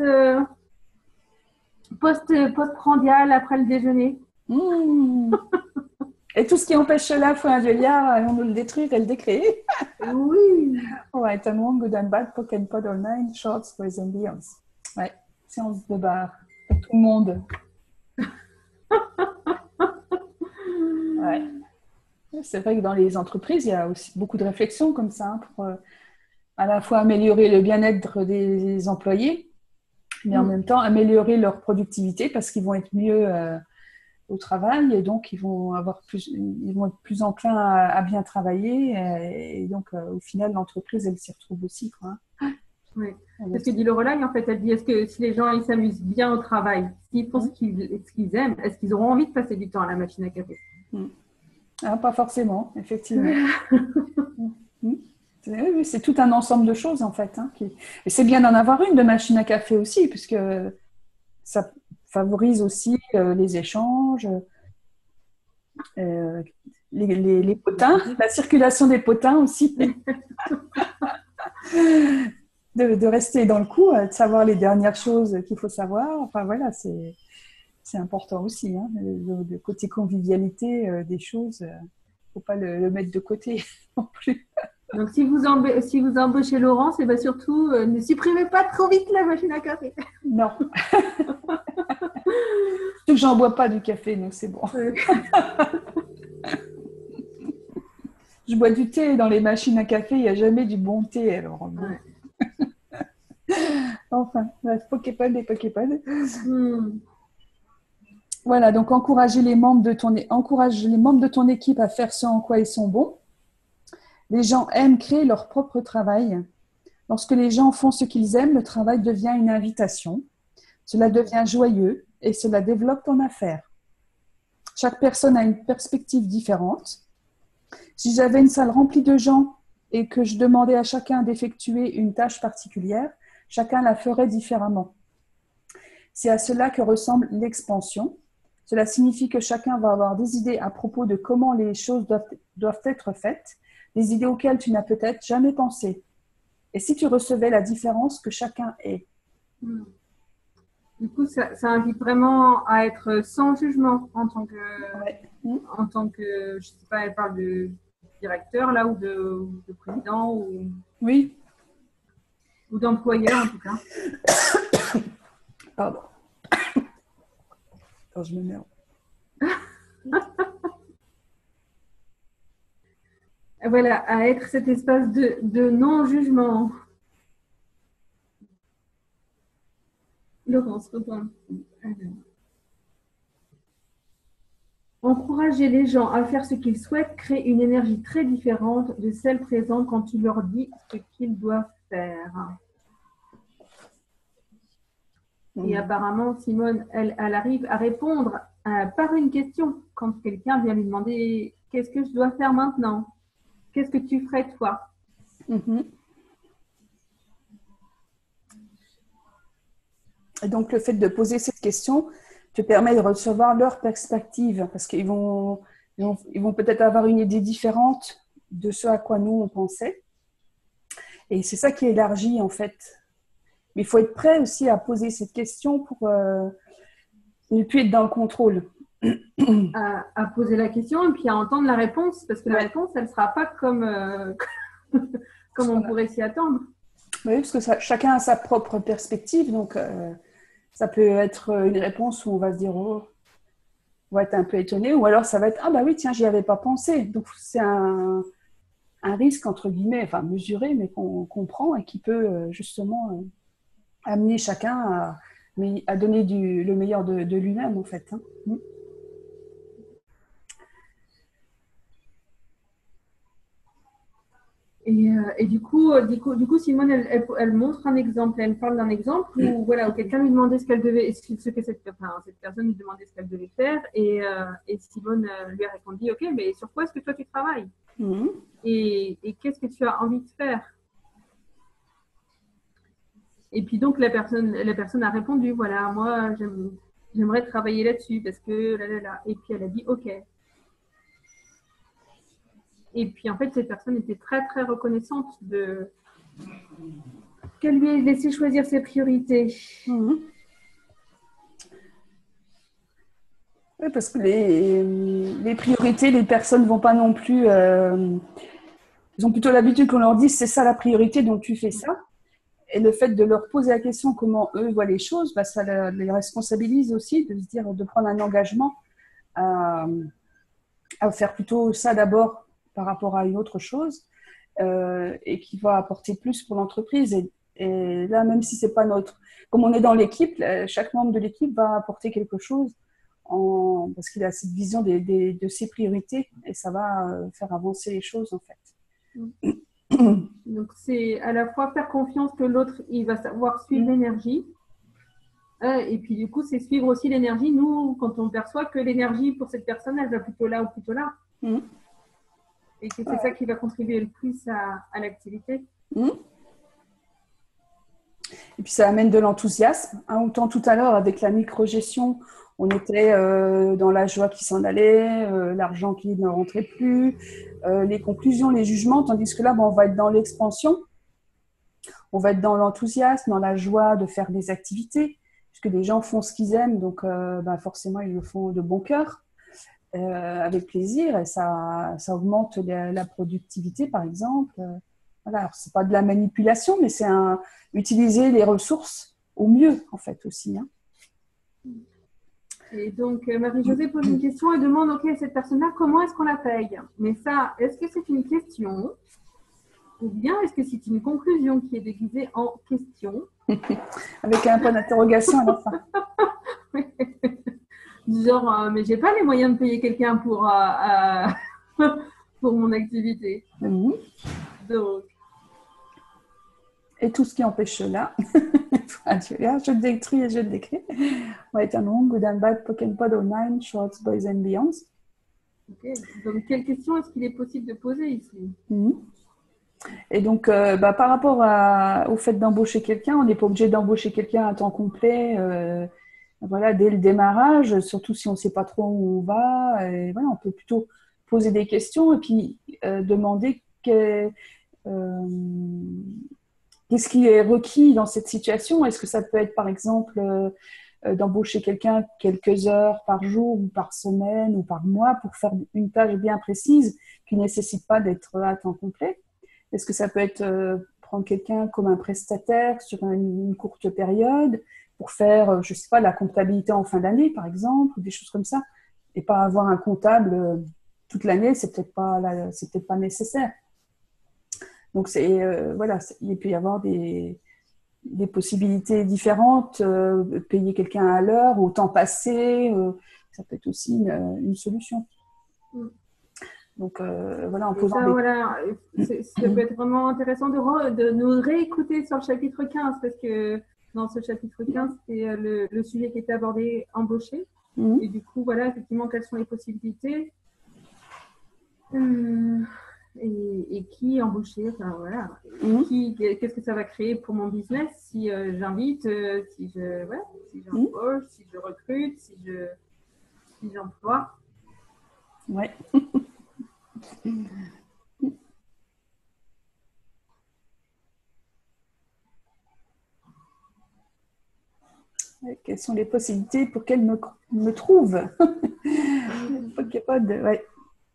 post-prandial après le déjeuner. Et tout ce qui empêche cela, faut un Julia, on nous le détruire et le décréer. Oui. Ouais, and one good and bad, poke and pod all nine, shorts, boys and beyonds. Ouais. Séance de bar pour tout le monde. Ouais. C'est vrai que dans les entreprises, il y a aussi beaucoup de réflexions comme ça pour à la fois améliorer le bien-être des employés, mais en même temps améliorer leur productivité parce qu'ils vont être mieux au travail et donc ils vont être plus enclins à bien travailler et donc au final l'entreprise elle s'y retrouve aussi quoi. Oui. C'est ce que dit Lorelai, en fait. Elle dit, est-ce que si les gens ils s'amusent bien au travail, s'ils font ce qu'ils aiment, est-ce qu'ils auront envie de passer du temps à la machine à café ? Pas forcément, effectivement. Oui, c'est tout un ensemble de choses, en fait. Et c'est bien d'en avoir une de machine à café aussi, puisque ça favorise aussi les échanges, les potins, la circulation des potins aussi. De rester dans le coup, de savoir les dernières choses qu'il faut savoir. Enfin, voilà, c'est important aussi. Hein, le côté convivialité des choses, il ne faut pas le mettre de côté non plus. Donc, si vous embauchez Laurence, et surtout, ne supprimez pas trop vite la machine à café. Non. Surtout que j'en bois pas du café, donc c'est bon. Je bois du thé dans les machines à café, il n'y a jamais du bon thé. Alors, bon. Enfin, Poképod et Poképod. Voilà, donc encourage les membres de ton équipe à faire ce en quoi ils sont bons. Les gens aiment créer leur propre travail. Lorsque les gens font ce qu'ils aiment, le travail devient une invitation. Cela devient joyeux et cela développe ton affaire. Chaque personne a une perspective différente. Si j'avais une salle remplie de gens et que je demandais à chacun d'effectuer une tâche particulière, chacun la ferait différemment. C'est à cela que ressemble l'expansion. Cela signifie que chacun va avoir des idées à propos de comment les choses doivent être faites, des idées auxquelles tu n'as peut-être jamais pensé. Et si tu recevais la différence que chacun est? Du coup, ça invite vraiment à être sans jugement en tant que, je sais pas, elle parle de directeur là ou de président ou d'employeur en tout cas. Pardon. Quand je me mets Voilà, à être cet espace de non-jugement. Laurence, reprends. Encourager les gens à faire ce qu'ils souhaitent crée une énergie très différente de celle présente quand tu leur dis ce qu'ils doivent faire. Et apparemment, Simone, elle arrive à répondre par une question quand quelqu'un vient lui demander « Qu'est-ce que je dois faire maintenant? Qu'est-ce que tu ferais toi ?» Et donc, le fait de poser cette question te permet de recevoir leur perspective parce qu'ils vont peut-être avoir une idée différente de ce à quoi nous, on pensait. Et c'est ça qui élargit, en fait. Mais il faut être prêt aussi à poser cette question pour ne plus être dans le contrôle. À poser la question et puis à entendre la réponse, parce que la réponse, elle ne sera pas comme on pourrait s'y attendre. Oui, parce que chacun a sa propre perspective, donc ça peut être une réponse où on va se dire oh, on va être un peu étonné, ou alors ça va être ah bah oui tiens j'y avais pas pensé. Donc c'est un risque entre guillemets, enfin mesuré, mais qu'on prend et qui peut justement amener chacun à donner le meilleur de lui-même en fait. Et du coup, Simone, elle montre un exemple, elle parle d'un exemple où quelqu'un lui demandait ce que cette personne lui demandait ce qu'elle devait faire, et Simone lui a répondu, ok, mais sur quoi est-ce que toi tu travailles? Et qu'est-ce que tu as envie de faire? Et puis donc la personne a répondu, voilà, moi j'aimerais travailler là-dessus parce que là. Et puis elle a dit, ok. Et puis, en fait, cette personne était très, très reconnaissante qu'elle lui ait laissé choisir ses priorités. Oui, parce que les priorités, les personnes ne vont pas non plus... ils ont plutôt l'habitude qu'on leur dise « c'est ça la priorité, donc tu fais ça ». Et le fait de leur poser la question comment eux voient les choses, ça les responsabilise aussi de se dire, de prendre un engagement à faire plutôt ça d'abord par rapport à une autre chose et qui va apporter plus pour l'entreprise. Et là, même si c'est pas comme on est dans l'équipe, chaque membre de l'équipe va apporter quelque chose parce qu'il a cette vision de ses priorités et ça va faire avancer les choses en fait. Donc c'est à la fois faire confiance que l'autre il va savoir suivre l'énergie et puis du coup c'est suivre aussi l'énergie. Nous, quand on perçoit que l'énergie pour cette personne elle va plutôt là ou plutôt là. Et que c'est ça qui va contribuer le plus à l'activité. Et puis ça amène de l'enthousiasme. Autant tout à l'heure avec la micro-gestion, on était dans la joie qui s'en allait, l'argent qui ne rentrait plus, les conclusions, les jugements, tandis que là, on va être dans l'expansion, on va être dans l'enthousiasme, dans la joie de faire des activités, puisque les gens font ce qu'ils aiment, donc forcément, ils le font de bon cœur, avec plaisir, et ça augmente la productivité, par exemple. Voilà, alors c'est pas de la manipulation, mais c'est utiliser les ressources au mieux, en fait, aussi. Et donc, Marie-Josée pose une question et demande, ok, cette personne-là, comment est-ce qu'on la paye? Mais ça, est-ce que c'est une question ou bien est-ce que c'est une conclusion qui est déguisée en question? Avec un point d'interrogation à la fin. Genre, mais j'ai pas les moyens de payer quelqu'un pour mon activité. Donc. Et tout ce qui empêche cela, je décris et je décris. Right and wrong, good and bad, Pokémon Pod online, shorts, boys and beyonds. Ok, donc quelle question est-ce qu'il est possible de poser ici? Et donc, par rapport au fait d'embaucher quelqu'un, on n'est pas obligé d'embaucher quelqu'un à temps complet voilà, dès le démarrage, surtout si on ne sait pas trop où on va. Et voilà, on peut plutôt poser des questions et puis demander qu'est-ce qui est requis dans cette situation. Est-ce que ça peut être, par exemple, d'embaucher quelqu'un quelques heures par jour ou par semaine ou par mois pour faire une tâche bien précise qui ne nécessite pas d'être à temps complet? Est-ce que ça peut être prendre quelqu'un comme un prestataire sur une courte période pour faire, je ne sais pas, la comptabilité en fin d'année, par exemple, ou des choses comme ça, et pas avoir un comptable toute l'année, c'est peut-être pas nécessaire. Donc, voilà, il peut y avoir des possibilités différentes, payer quelqu'un à l'heure, au temps passé, ça peut être aussi une solution. Donc, voilà, en posant voilà, ça peut être vraiment intéressant de nous réécouter sur le chapitre 15, parce que dans ce chapitre 15, c'est le sujet qui était abordé, embaucher. Et du coup, voilà, effectivement, quelles sont les possibilités et qui embaucher, enfin voilà, qu'est-ce que ça va créer pour mon business si j'invite, si j'embauche, si je recrute, si j'emploie. Ouais. Quelles sont les possibilités pour qu'elle me trouve? Ouais.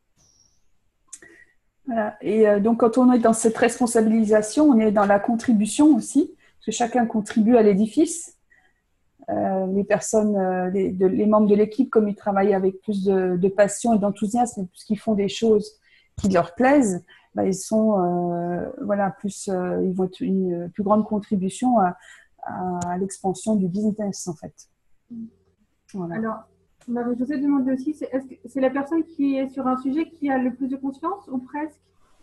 Voilà. Et donc, quand on est dans cette responsabilisation, on est dans la contribution aussi, parce que chacun contribue à l'édifice. Les personnes, les membres de l'équipe, comme ils travaillent avec plus de passion et d'enthousiasme, puisqu'ils font des choses qui leur plaisent, ils sont, ils vont être une plus grande contribution à l'expansion du business, en fait. Voilà. Alors, Marie-Josée demande aussi, est-ce que c'est la personne qui est sur un sujet qui a le plus de confiance, ou presque?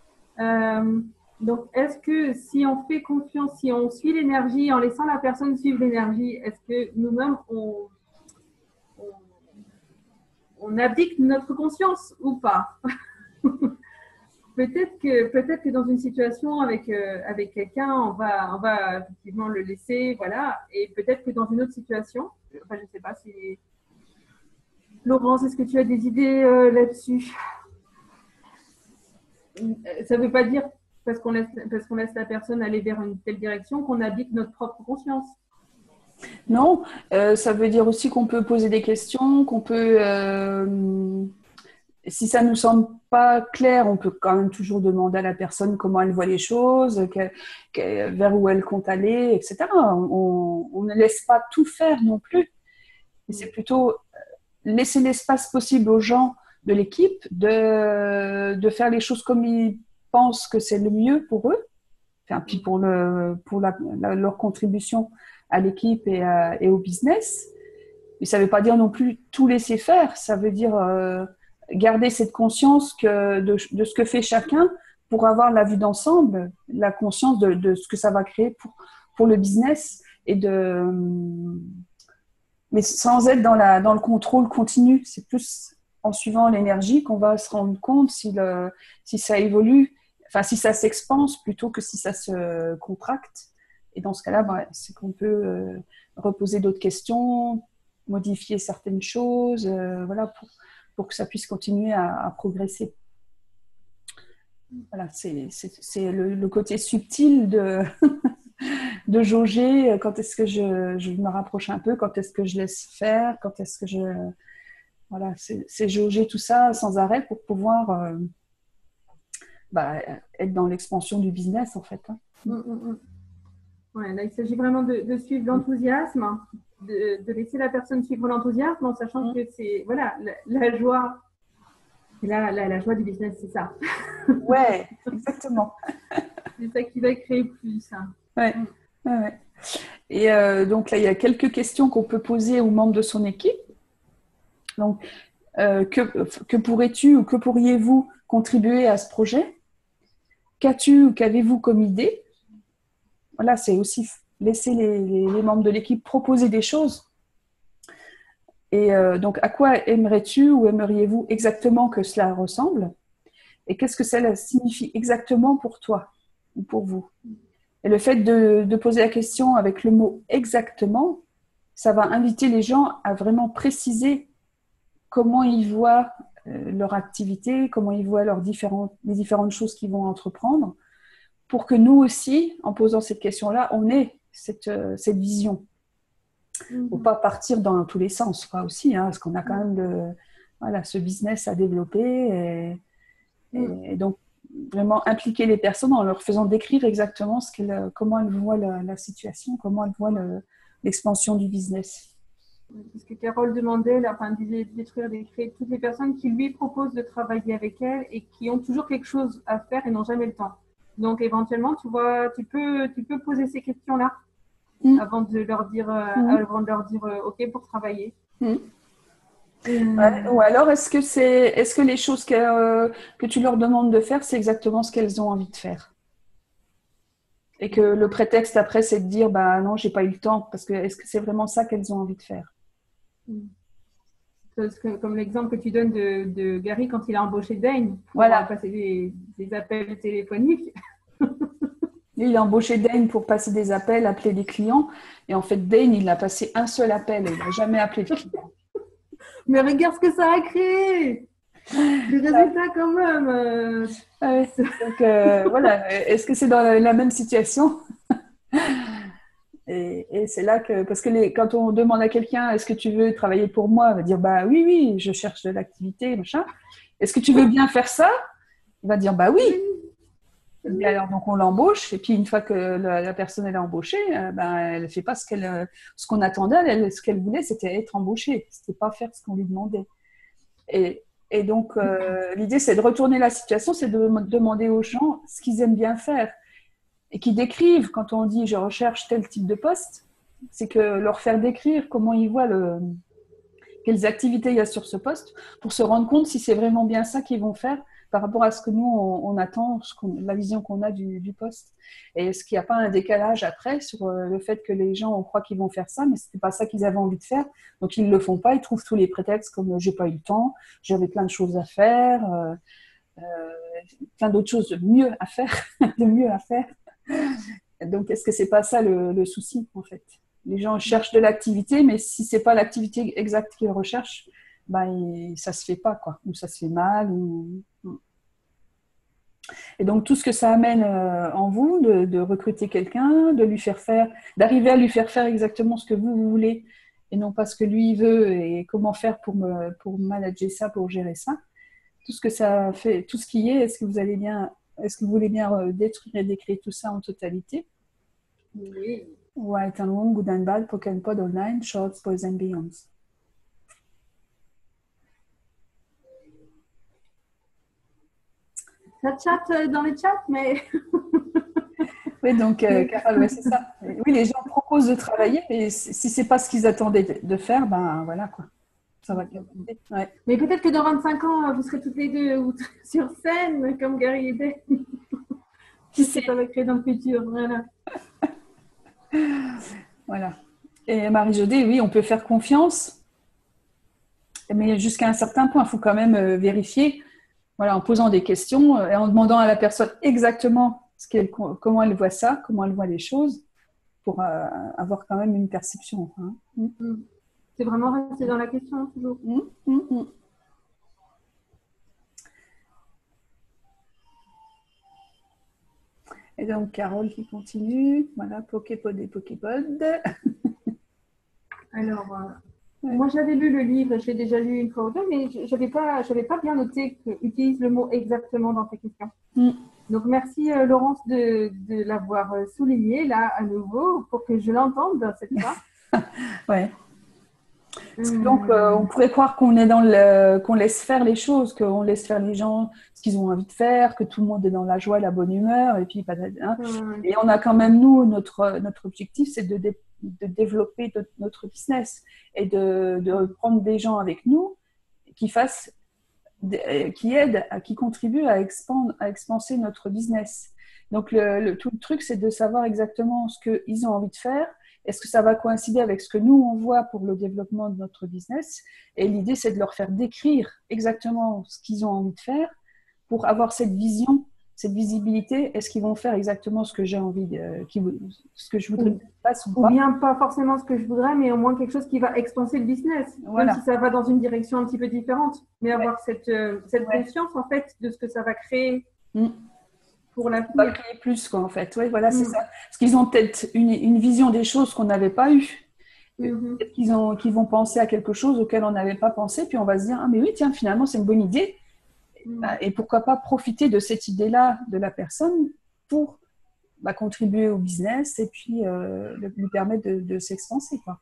Donc, est-ce que si on fait confiance, si on suit l'énergie, en laissant la personne suivre l'énergie, est-ce que nous-mêmes, on abdique notre conscience ou pas? Peut-être que dans une situation avec quelqu'un, on va effectivement le laisser, voilà. Et peut-être que dans une autre situation, enfin, je ne sais pas si… Laurence, est-ce que tu as des idées là-dessus? Ça ne veut pas dire, parce qu'on laisse la personne aller vers une telle direction, qu'on habite notre propre conscience. Non, ça veut dire aussi qu'on peut poser des questions, qu'on peut… si ça ne nous semble pas clair, on peut quand même toujours demander à la personne comment elle voit les choses, vers où elle compte aller, etc. On ne laisse pas tout faire non plus. Et c'est plutôt laisser l'espace possible aux gens de l'équipe de faire les choses comme ils pensent que c'est le mieux pour eux, enfin, puis pour leur contribution à l'équipe et au business. Mais ça ne veut pas dire non plus tout laisser faire, ça veut dire garder cette conscience de ce que fait chacun pour avoir la vue d'ensemble, la conscience de ce que ça va créer pour le business mais sans être dans le contrôle continu. C'est plus en suivant l'énergie qu'on va se rendre compte si ça évolue, enfin si ça s'expanse plutôt que si ça se contracte. Et dans ce cas-là, c'est qu'on peut reposer d'autres questions, modifier certaines choses, voilà, pour que ça puisse continuer à progresser. Voilà, c'est le côté subtil de jauger quand est-ce que je me rapproche un peu, quand est-ce que je laisse faire, quand est-ce que voilà, c'est jauger tout ça sans arrêt pour pouvoir être dans l'expansion du business, en fait. Ouais, là, il s'agit vraiment de suivre l'enthousiasme, de laisser la personne suivre l'enthousiasme en sachant que c'est, voilà, la joie. La joie du business, c'est ça. Ouais, exactement. C'est ça qui va créer plus. Ouais. Et donc là, il y a quelques questions qu'on peut poser aux membres de son équipe. Donc, que pourrais-tu ou que pourriez-vous contribuer à ce projet? Qu'as-tu ou qu'avez-vous comme idée? Voilà, c'est aussi laisser les membres de l'équipe proposer des choses. Et donc, à quoi aimerais-tu ou aimeriez-vous exactement que cela ressemble? Et qu'est-ce que cela signifie exactement pour toi? ou pour vous. Et le fait de poser la question avec le mot exactement, ça va inviter les gens à vraiment préciser comment ils voient leur activité, comment ils voient les différentes choses qu'ils vont entreprendre, pour que nous aussi, en posant cette question-là, on ait cette vision. Il ne faut pas partir dans tous les sens, quoi, aussi, parce qu'on a quand même ce business à développer. Et donc, vraiment impliquer les personnes en leur faisant décrire exactement comment elles voient la situation, comment elles voient l'expansion du business. C'est ce que Carole demandait, là, enfin, détruire, d'écrire toutes les personnes qui lui proposent de travailler avec elle et qui ont toujours quelque chose à faire et n'ont jamais le temps. Donc, éventuellement, tu vois, tu peux poser ces questions-là avant de leur dire, OK pour travailler. Ouais. Ou alors, est-ce que les choses que tu leur demandes de faire, c'est exactement ce qu'elles ont envie de faire? Et que le prétexte après, c'est de dire, bah non, j'ai pas eu le temps, parce que est-ce que c'est vraiment ça qu'elles ont envie de faire? Comme l'exemple que tu donnes de Gary quand il a embauché Dane pour passer des appels téléphoniques. Il a embauché Dane pour passer des appels, appeler des clients. Et en fait, Dane, il a passé un seul appel et il n'a jamais appelé de client. Mais regarde ce que ça a créé! Des résultats quand même. Donc, voilà. Est-ce que c'est dans la même situation? Et c'est là que, parce que quand on demande à quelqu'un, est-ce que tu veux travailler pour moi? Il va dire, bah oui, je cherche de l'activité, machin. Est-ce que tu veux bien faire ça? Il va dire, bah oui. Et alors, donc, on l'embauche. Et puis, une fois que la personne elle est embauchée, elle ne fait pas ce qu'on attendait. Ce qu'elle voulait, c'était être embauchée. C'était pas faire ce qu'on lui demandait. Et donc, l'idée, c'est de retourner la situation, c'est de demander aux gens ce qu'ils aiment bien faire. Et qu'ils décrivent, quand on dit « je recherche tel type de poste », c'est que leur faire décrire comment ils voient quelles activités il y a sur ce poste pour se rendre compte si c'est vraiment bien ça qu'ils vont faire par rapport à ce que nous, on attend, la vision qu'on a du poste. Et est-ce qu'il n'y a pas un décalage après sur le fait que les gens, on croit qu'ils vont faire ça, mais ce n'était pas ça qu'ils avaient envie de faire. Donc, ils ne le font pas, ils trouvent tous les prétextes comme « j'ai pas eu le temps, j'avais plein de choses à faire, plein d'autres choses de mieux à faire. » Donc, est-ce que c'est pas ça le souci, en fait? Les gens cherchent de l'activité, mais si c'est pas l'activité exacte qu'ils recherchent, ça se fait pas, quoi. Ou ça se fait mal. Et donc, tout ce que ça amène en vous, de recruter quelqu'un, d'arriver à lui faire faire exactement ce que vous voulez, et non pas ce que lui veut, et comment faire pour manager ça, pour gérer ça. Tout ce que ça fait, tout ce qui est, est-ce que vous voulez bien détruire et décrire tout ça en totalité? Oui. White and Wrong, Good and Bad, Pokémon Pod Online, Shorts, Boys and Beyonds. Ça chatte dans les chats, mais... Oui, donc, Carole, c'est ça. Oui, les gens proposent de travailler, mais si c'est pas ce qu'ils attendaient de faire, voilà, quoi. Ça va. Ouais. Mais peut-être que dans 25 ans, vous serez toutes les deux sur scène, comme Gary était. Qui sait, ça va créer dans le futur, voilà. Voilà. Et Marie-Jodée, oui, on peut faire confiance, mais jusqu'à un certain point, il faut quand même vérifier, voilà, en posant des questions et en demandant à la personne exactement comment elle voit ça, comment elle voit les choses, pour avoir quand même une perception. C'est vraiment rester dans la question, toujours. Et donc, Carole qui continue. Voilà, Poképod et Poképod. Alors, moi, j'avais lu le livre, je l'ai déjà lu une fois ou deux, mais je n'avais pas bien noté utilise le mot exactement dans tes questions. Donc, merci Laurence de l'avoir souligné là à nouveau pour que je l'entende cette fois. Ouais. Donc, on pourrait croire qu'on est qu'on laisse faire les choses, qu'on laisse faire les gens ce qu'ils ont envie de faire, que tout le monde est dans la joie, la bonne humeur, et puis et on a quand même, nous, notre objectif, c'est de développer notre business et de prendre des gens avec nous qui aident, qui contribuent à expanser notre business. Donc, tout le truc, c'est de savoir exactement ce qu'ils ont envie de faire. Est-ce que ça va coïncider avec ce que nous, on voit pour le développement de notre business? Et l'idée, c'est de leur faire décrire exactement ce qu'ils ont envie de faire pour avoir cette vision cette visibilité, est-ce qu'ils vont faire exactement ce que j'ai envie, ce que je voudrais qu'ils fassent ou Ou pas? bien pas forcément ce que je voudrais, mais au moins quelque chose qui va expanser le business, Voilà. même si ça va dans une direction un petit peu différente. Mais avoir cette conscience, en fait, de ce que ça va créer pour On va l'avenir. créer plus, quoi, en fait. Ouais, voilà, c'est ça. Parce qu'ils ont peut-être une vision des choses qu'on n'avait pas eue. Peut-être qu'ils vont penser à quelque chose auquel on n'avait pas pensé, puis on va se dire, ah mais oui, tiens, finalement, c'est une bonne idée. Et pourquoi pas profiter de cette idée-là de la personne pour contribuer au business et puis lui permettre de s'expanser, quoi.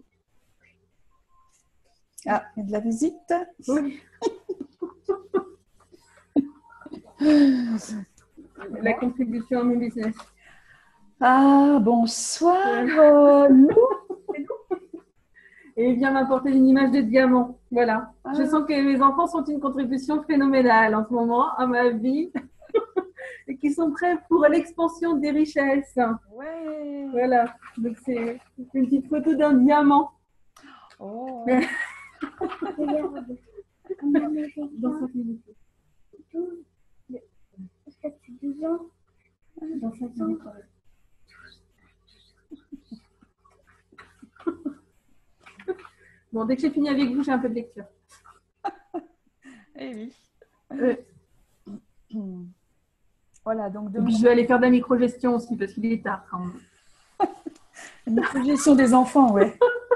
Ah, il y a de la visite. Oui. La contribution à mon business. Ah, bonsoir, Lou. Et il vient m'apporter une image de diamant. Voilà. Ah. Je sens que mes enfants sont une contribution phénoménale en ce moment à ma vie et qui sont prêts pour l'expansion des richesses. Ouais. Voilà. Donc c'est une petite photo d'un diamant. Oh. Regarde. Dans 5 minutes. Est-ce que tu 12 ans? Dans 5 minutes. Bon, dès que j'ai fini avec vous, j'ai un peu de lecture. Eh oui. Voilà, donc et puis je vais aller faire de la microgestion aussi parce qu'il est tard quand même. La microgestion des enfants, ouais.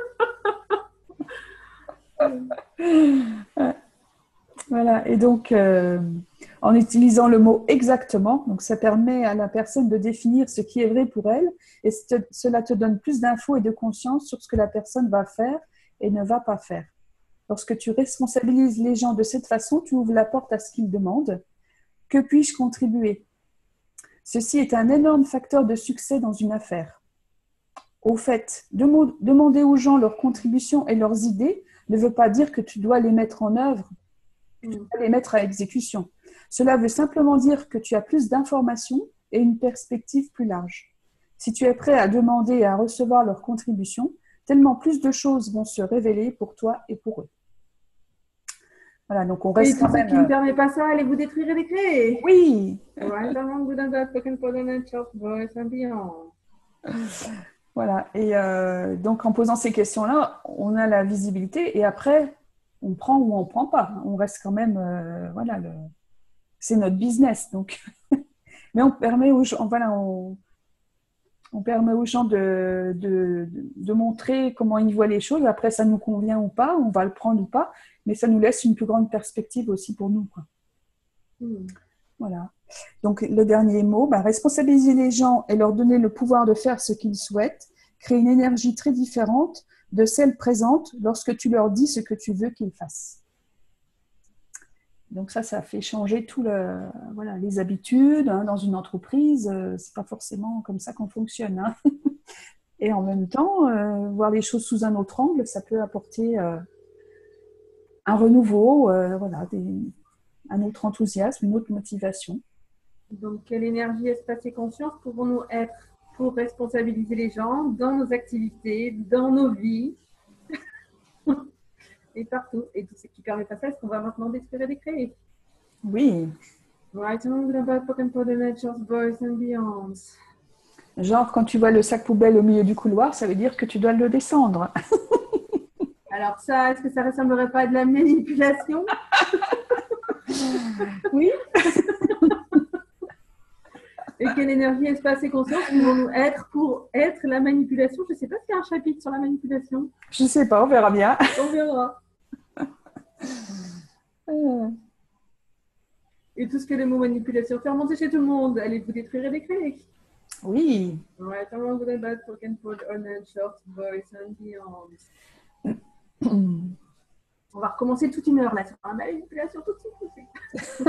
Voilà, et donc en utilisant le mot exactement, donc ça permet à la personne de définir ce qui est vrai pour elle et cela te donne plus d'infos et de conscience sur ce que la personne va faire et ne va pas faire. Lorsque tu responsabilises les gens de cette façon, tu ouvres la porte à ce qu'ils demandent. Que puis-je contribuer? Ceci est un énorme facteur de succès dans une affaire. Au fait, demander aux gens leurs contributions et leurs idées ne veut pas dire que tu dois les mettre en œuvre, que tu dois les mettre à exécution. Cela veut simplement dire que tu as plus d'informations et une perspective plus large. Si tu es prêt à demander et à recevoir leurs contributions, tellement plus de choses vont se révéler pour toi et pour eux. Voilà, donc on reste quand même... Et tout ce qui ne permet pas ça, allez vous détruire et les créer. Oui. Voilà, et donc en posant ces questions-là, on a la visibilité et après, on prend ou on ne prend pas. On reste quand même, voilà, c'est notre business. Donc. Mais on permet aux gens, voilà, on permet aux gens de montrer comment ils voient les choses. Après, ça nous convient ou pas, on va le prendre ou pas, mais ça nous laisse une plus grande perspective aussi pour nous, quoi. Voilà. Donc, le dernier mot, responsabiliser les gens et leur donner le pouvoir de faire ce qu'ils souhaitent, crée une énergie très différente de celle présente lorsque tu leur dis ce que tu veux qu'ils fassent. Donc ça fait changer voilà, les habitudes dans une entreprise. C'est pas forcément comme ça qu'on fonctionne. Hein. Et en même temps, voir les choses sous un autre angle, ça peut apporter un renouveau, voilà, un autre enthousiasme, une autre motivation. Donc, quelle énergie, espace et conscience pouvons-nous être pour responsabiliser les gens dans nos activités, dans nos vies et partout. Et tout ce qui permet pas ça, est-ce qu'on va maintenant détruire et décréer? Oui. Right along the back for the nature's boys and beyonds. Genre, quand tu vois le sac poubelle au milieu du couloir, ça veut dire que tu dois le descendre. Alors ça, est-ce que ça ressemblerait pas à de la manipulation? Oui. Et quelle énergie, espace et conscience pouvons-nous être pour être la manipulation? Je ne sais pas s'il y a un chapitre sur la manipulation. Je ne sais pas, on verra bien. On verra. Et tout ce que le mot manipulation fait remonter chez tout le monde. Allez vous détruire et décréer. Oui. Right along with the bad broken foot on a short voice and beyond. On va recommencer toute une heure là sur la manipulation tout de suite.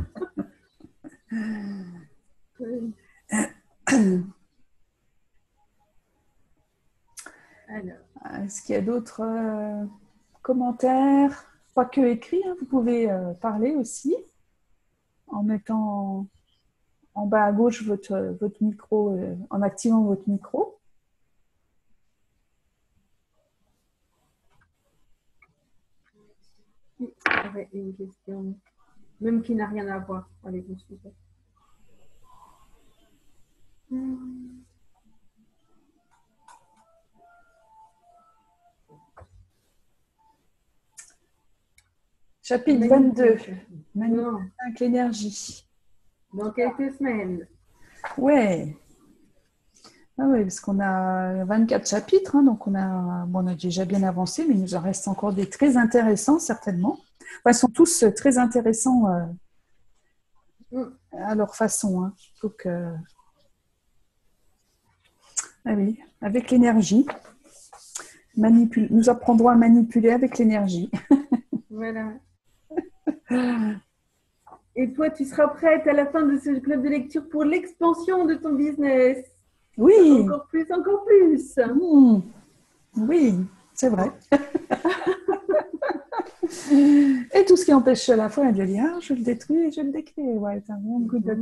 Alors, est-ce qu'il y a d'autres commentaires? Pas que écrits, hein. Vous pouvez parler aussi en mettant en bas à gauche votre micro, en activant votre micro. J'avais une question, même qui n'a rien à voir avec le sujet. Chapitre 22. Non, Avec l'énergie. dans quelques semaines. Ouais. Ah ouais, parce qu'on a 24 chapitres, hein, donc on a déjà bien avancé, mais il nous en reste encore des très intéressants, certainement. Enfin, ils sont tous très intéressants à leur façon. Hein. Donc, ah oui, avec l'énergie. Nous apprendrons à manipuler avec l'énergie. Voilà. Et toi, tu seras prête à la fin de ce club de lecture pour l'expansion de ton business. Oui. Encore plus, encore plus. Mmh. Oui, c'est vrai. Et tout ce qui empêche la foi de dire ah, je le détruis et je le décris. Ouais, c'est un bon coup de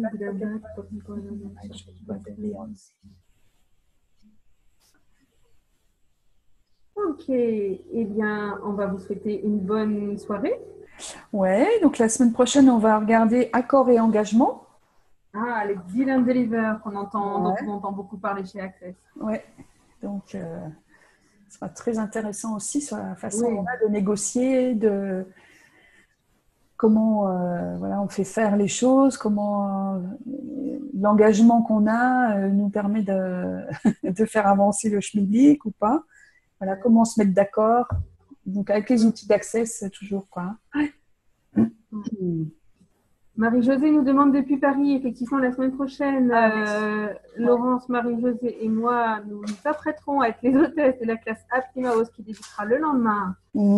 Ok, eh bien, on va vous souhaiter une bonne soirée. Ouais, donc la semaine prochaine, on va regarder accord et engagement. Ah, les Deal and Deliver dont Ouais. on entend beaucoup parler chez Access. Ouais, donc ce sera très intéressant aussi sur la façon Oui. qu'on a de négocier, de comment voilà, on fait faire les choses, comment l'engagement qu'on a nous permet de faire avancer le schmilblick ou pas. Voilà, comment se mettre d'accord. Donc avec les outils d'accès, c'est toujours quoi. Marie-Josée nous demande depuis Paris, effectivement, la semaine prochaine, Laurence, Marie-Josée et moi, nous nous apprêterons à être les hôtesses de la classe Happy Mouse qui débutera le lendemain.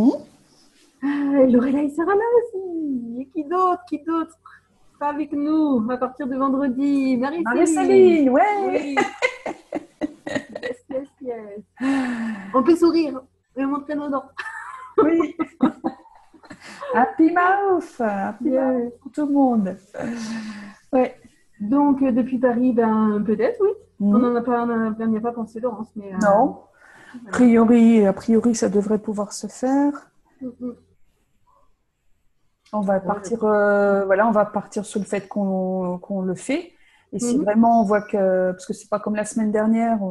Lorelai sera là aussi. Et qui d'autre sera avec nous à partir de vendredi? Marie-Céline, ouais. Oui. Yes. On peut sourire et montrer nos dents. Oui. Happy Mouth pour tout le monde. Ouais. Donc, depuis Paris, ben, peut-être, oui. On n'y a pas pensé, Laurence. Mais, non. Voilà. A priori, ça devrait pouvoir se faire. On va partir, on va partir sur le fait qu'on le fait. Et si vraiment on voit que, parce que c'est pas comme la semaine dernière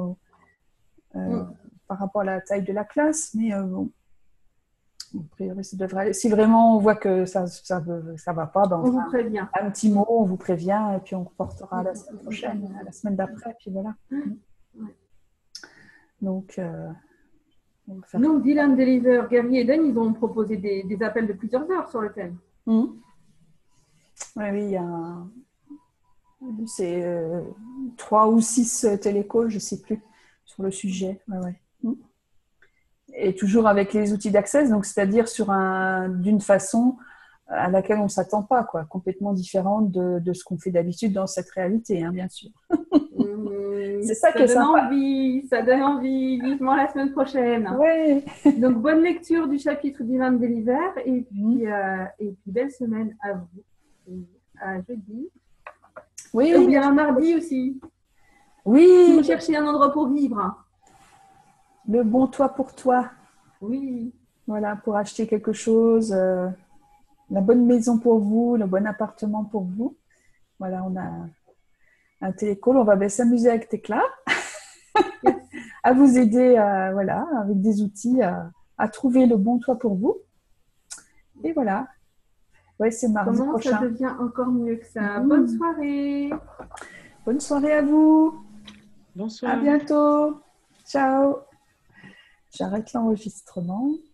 par rapport à la taille de la classe, mais bon, a priori ça devrait aller. Si vraiment on voit que ça va pas, ben on vous prévient. Un petit mot, on vous prévient et puis on reportera la semaine prochaine, la semaine d'après, puis voilà. Donc, donc, Dylan Deliver, Gary et Dan, ils ont proposé des appels de plusieurs heures sur le thème. Oui, il y a c'est 3 ou 6 télécalls, je ne sais plus, sur le sujet. Et toujours avec les outils d'accès, donc c'est-à-dire d'une façon à laquelle on ne s'attend pas, quoi, complètement différente de ce qu'on fait d'habitude dans cette réalité, hein, bien sûr. C'est ça qui est sympa. Ça donne envie, vivement la semaine prochaine. Ouais. Donc, bonne lecture du chapitre Dylan Deliver et puis belle semaine à vous. À jeudi. Oui. Et bien un mardi aussi. Oui. Si vous cherchez un endroit pour vivre. Le bon toit pour toi. Oui. Voilà, pour acheter quelque chose, la bonne maison pour vous, le bon appartement pour vous. Voilà, on a un télécall, on va bien s'amuser avec Tekla, à vous aider avec des outils à trouver le bon toit pour vous. Et voilà. Ouais, c'est mardi prochain. Ça devient encore mieux que ça. Bonne soirée. Bonne soirée à vous. Bonsoir. À bientôt. Ciao. J'arrête l'enregistrement.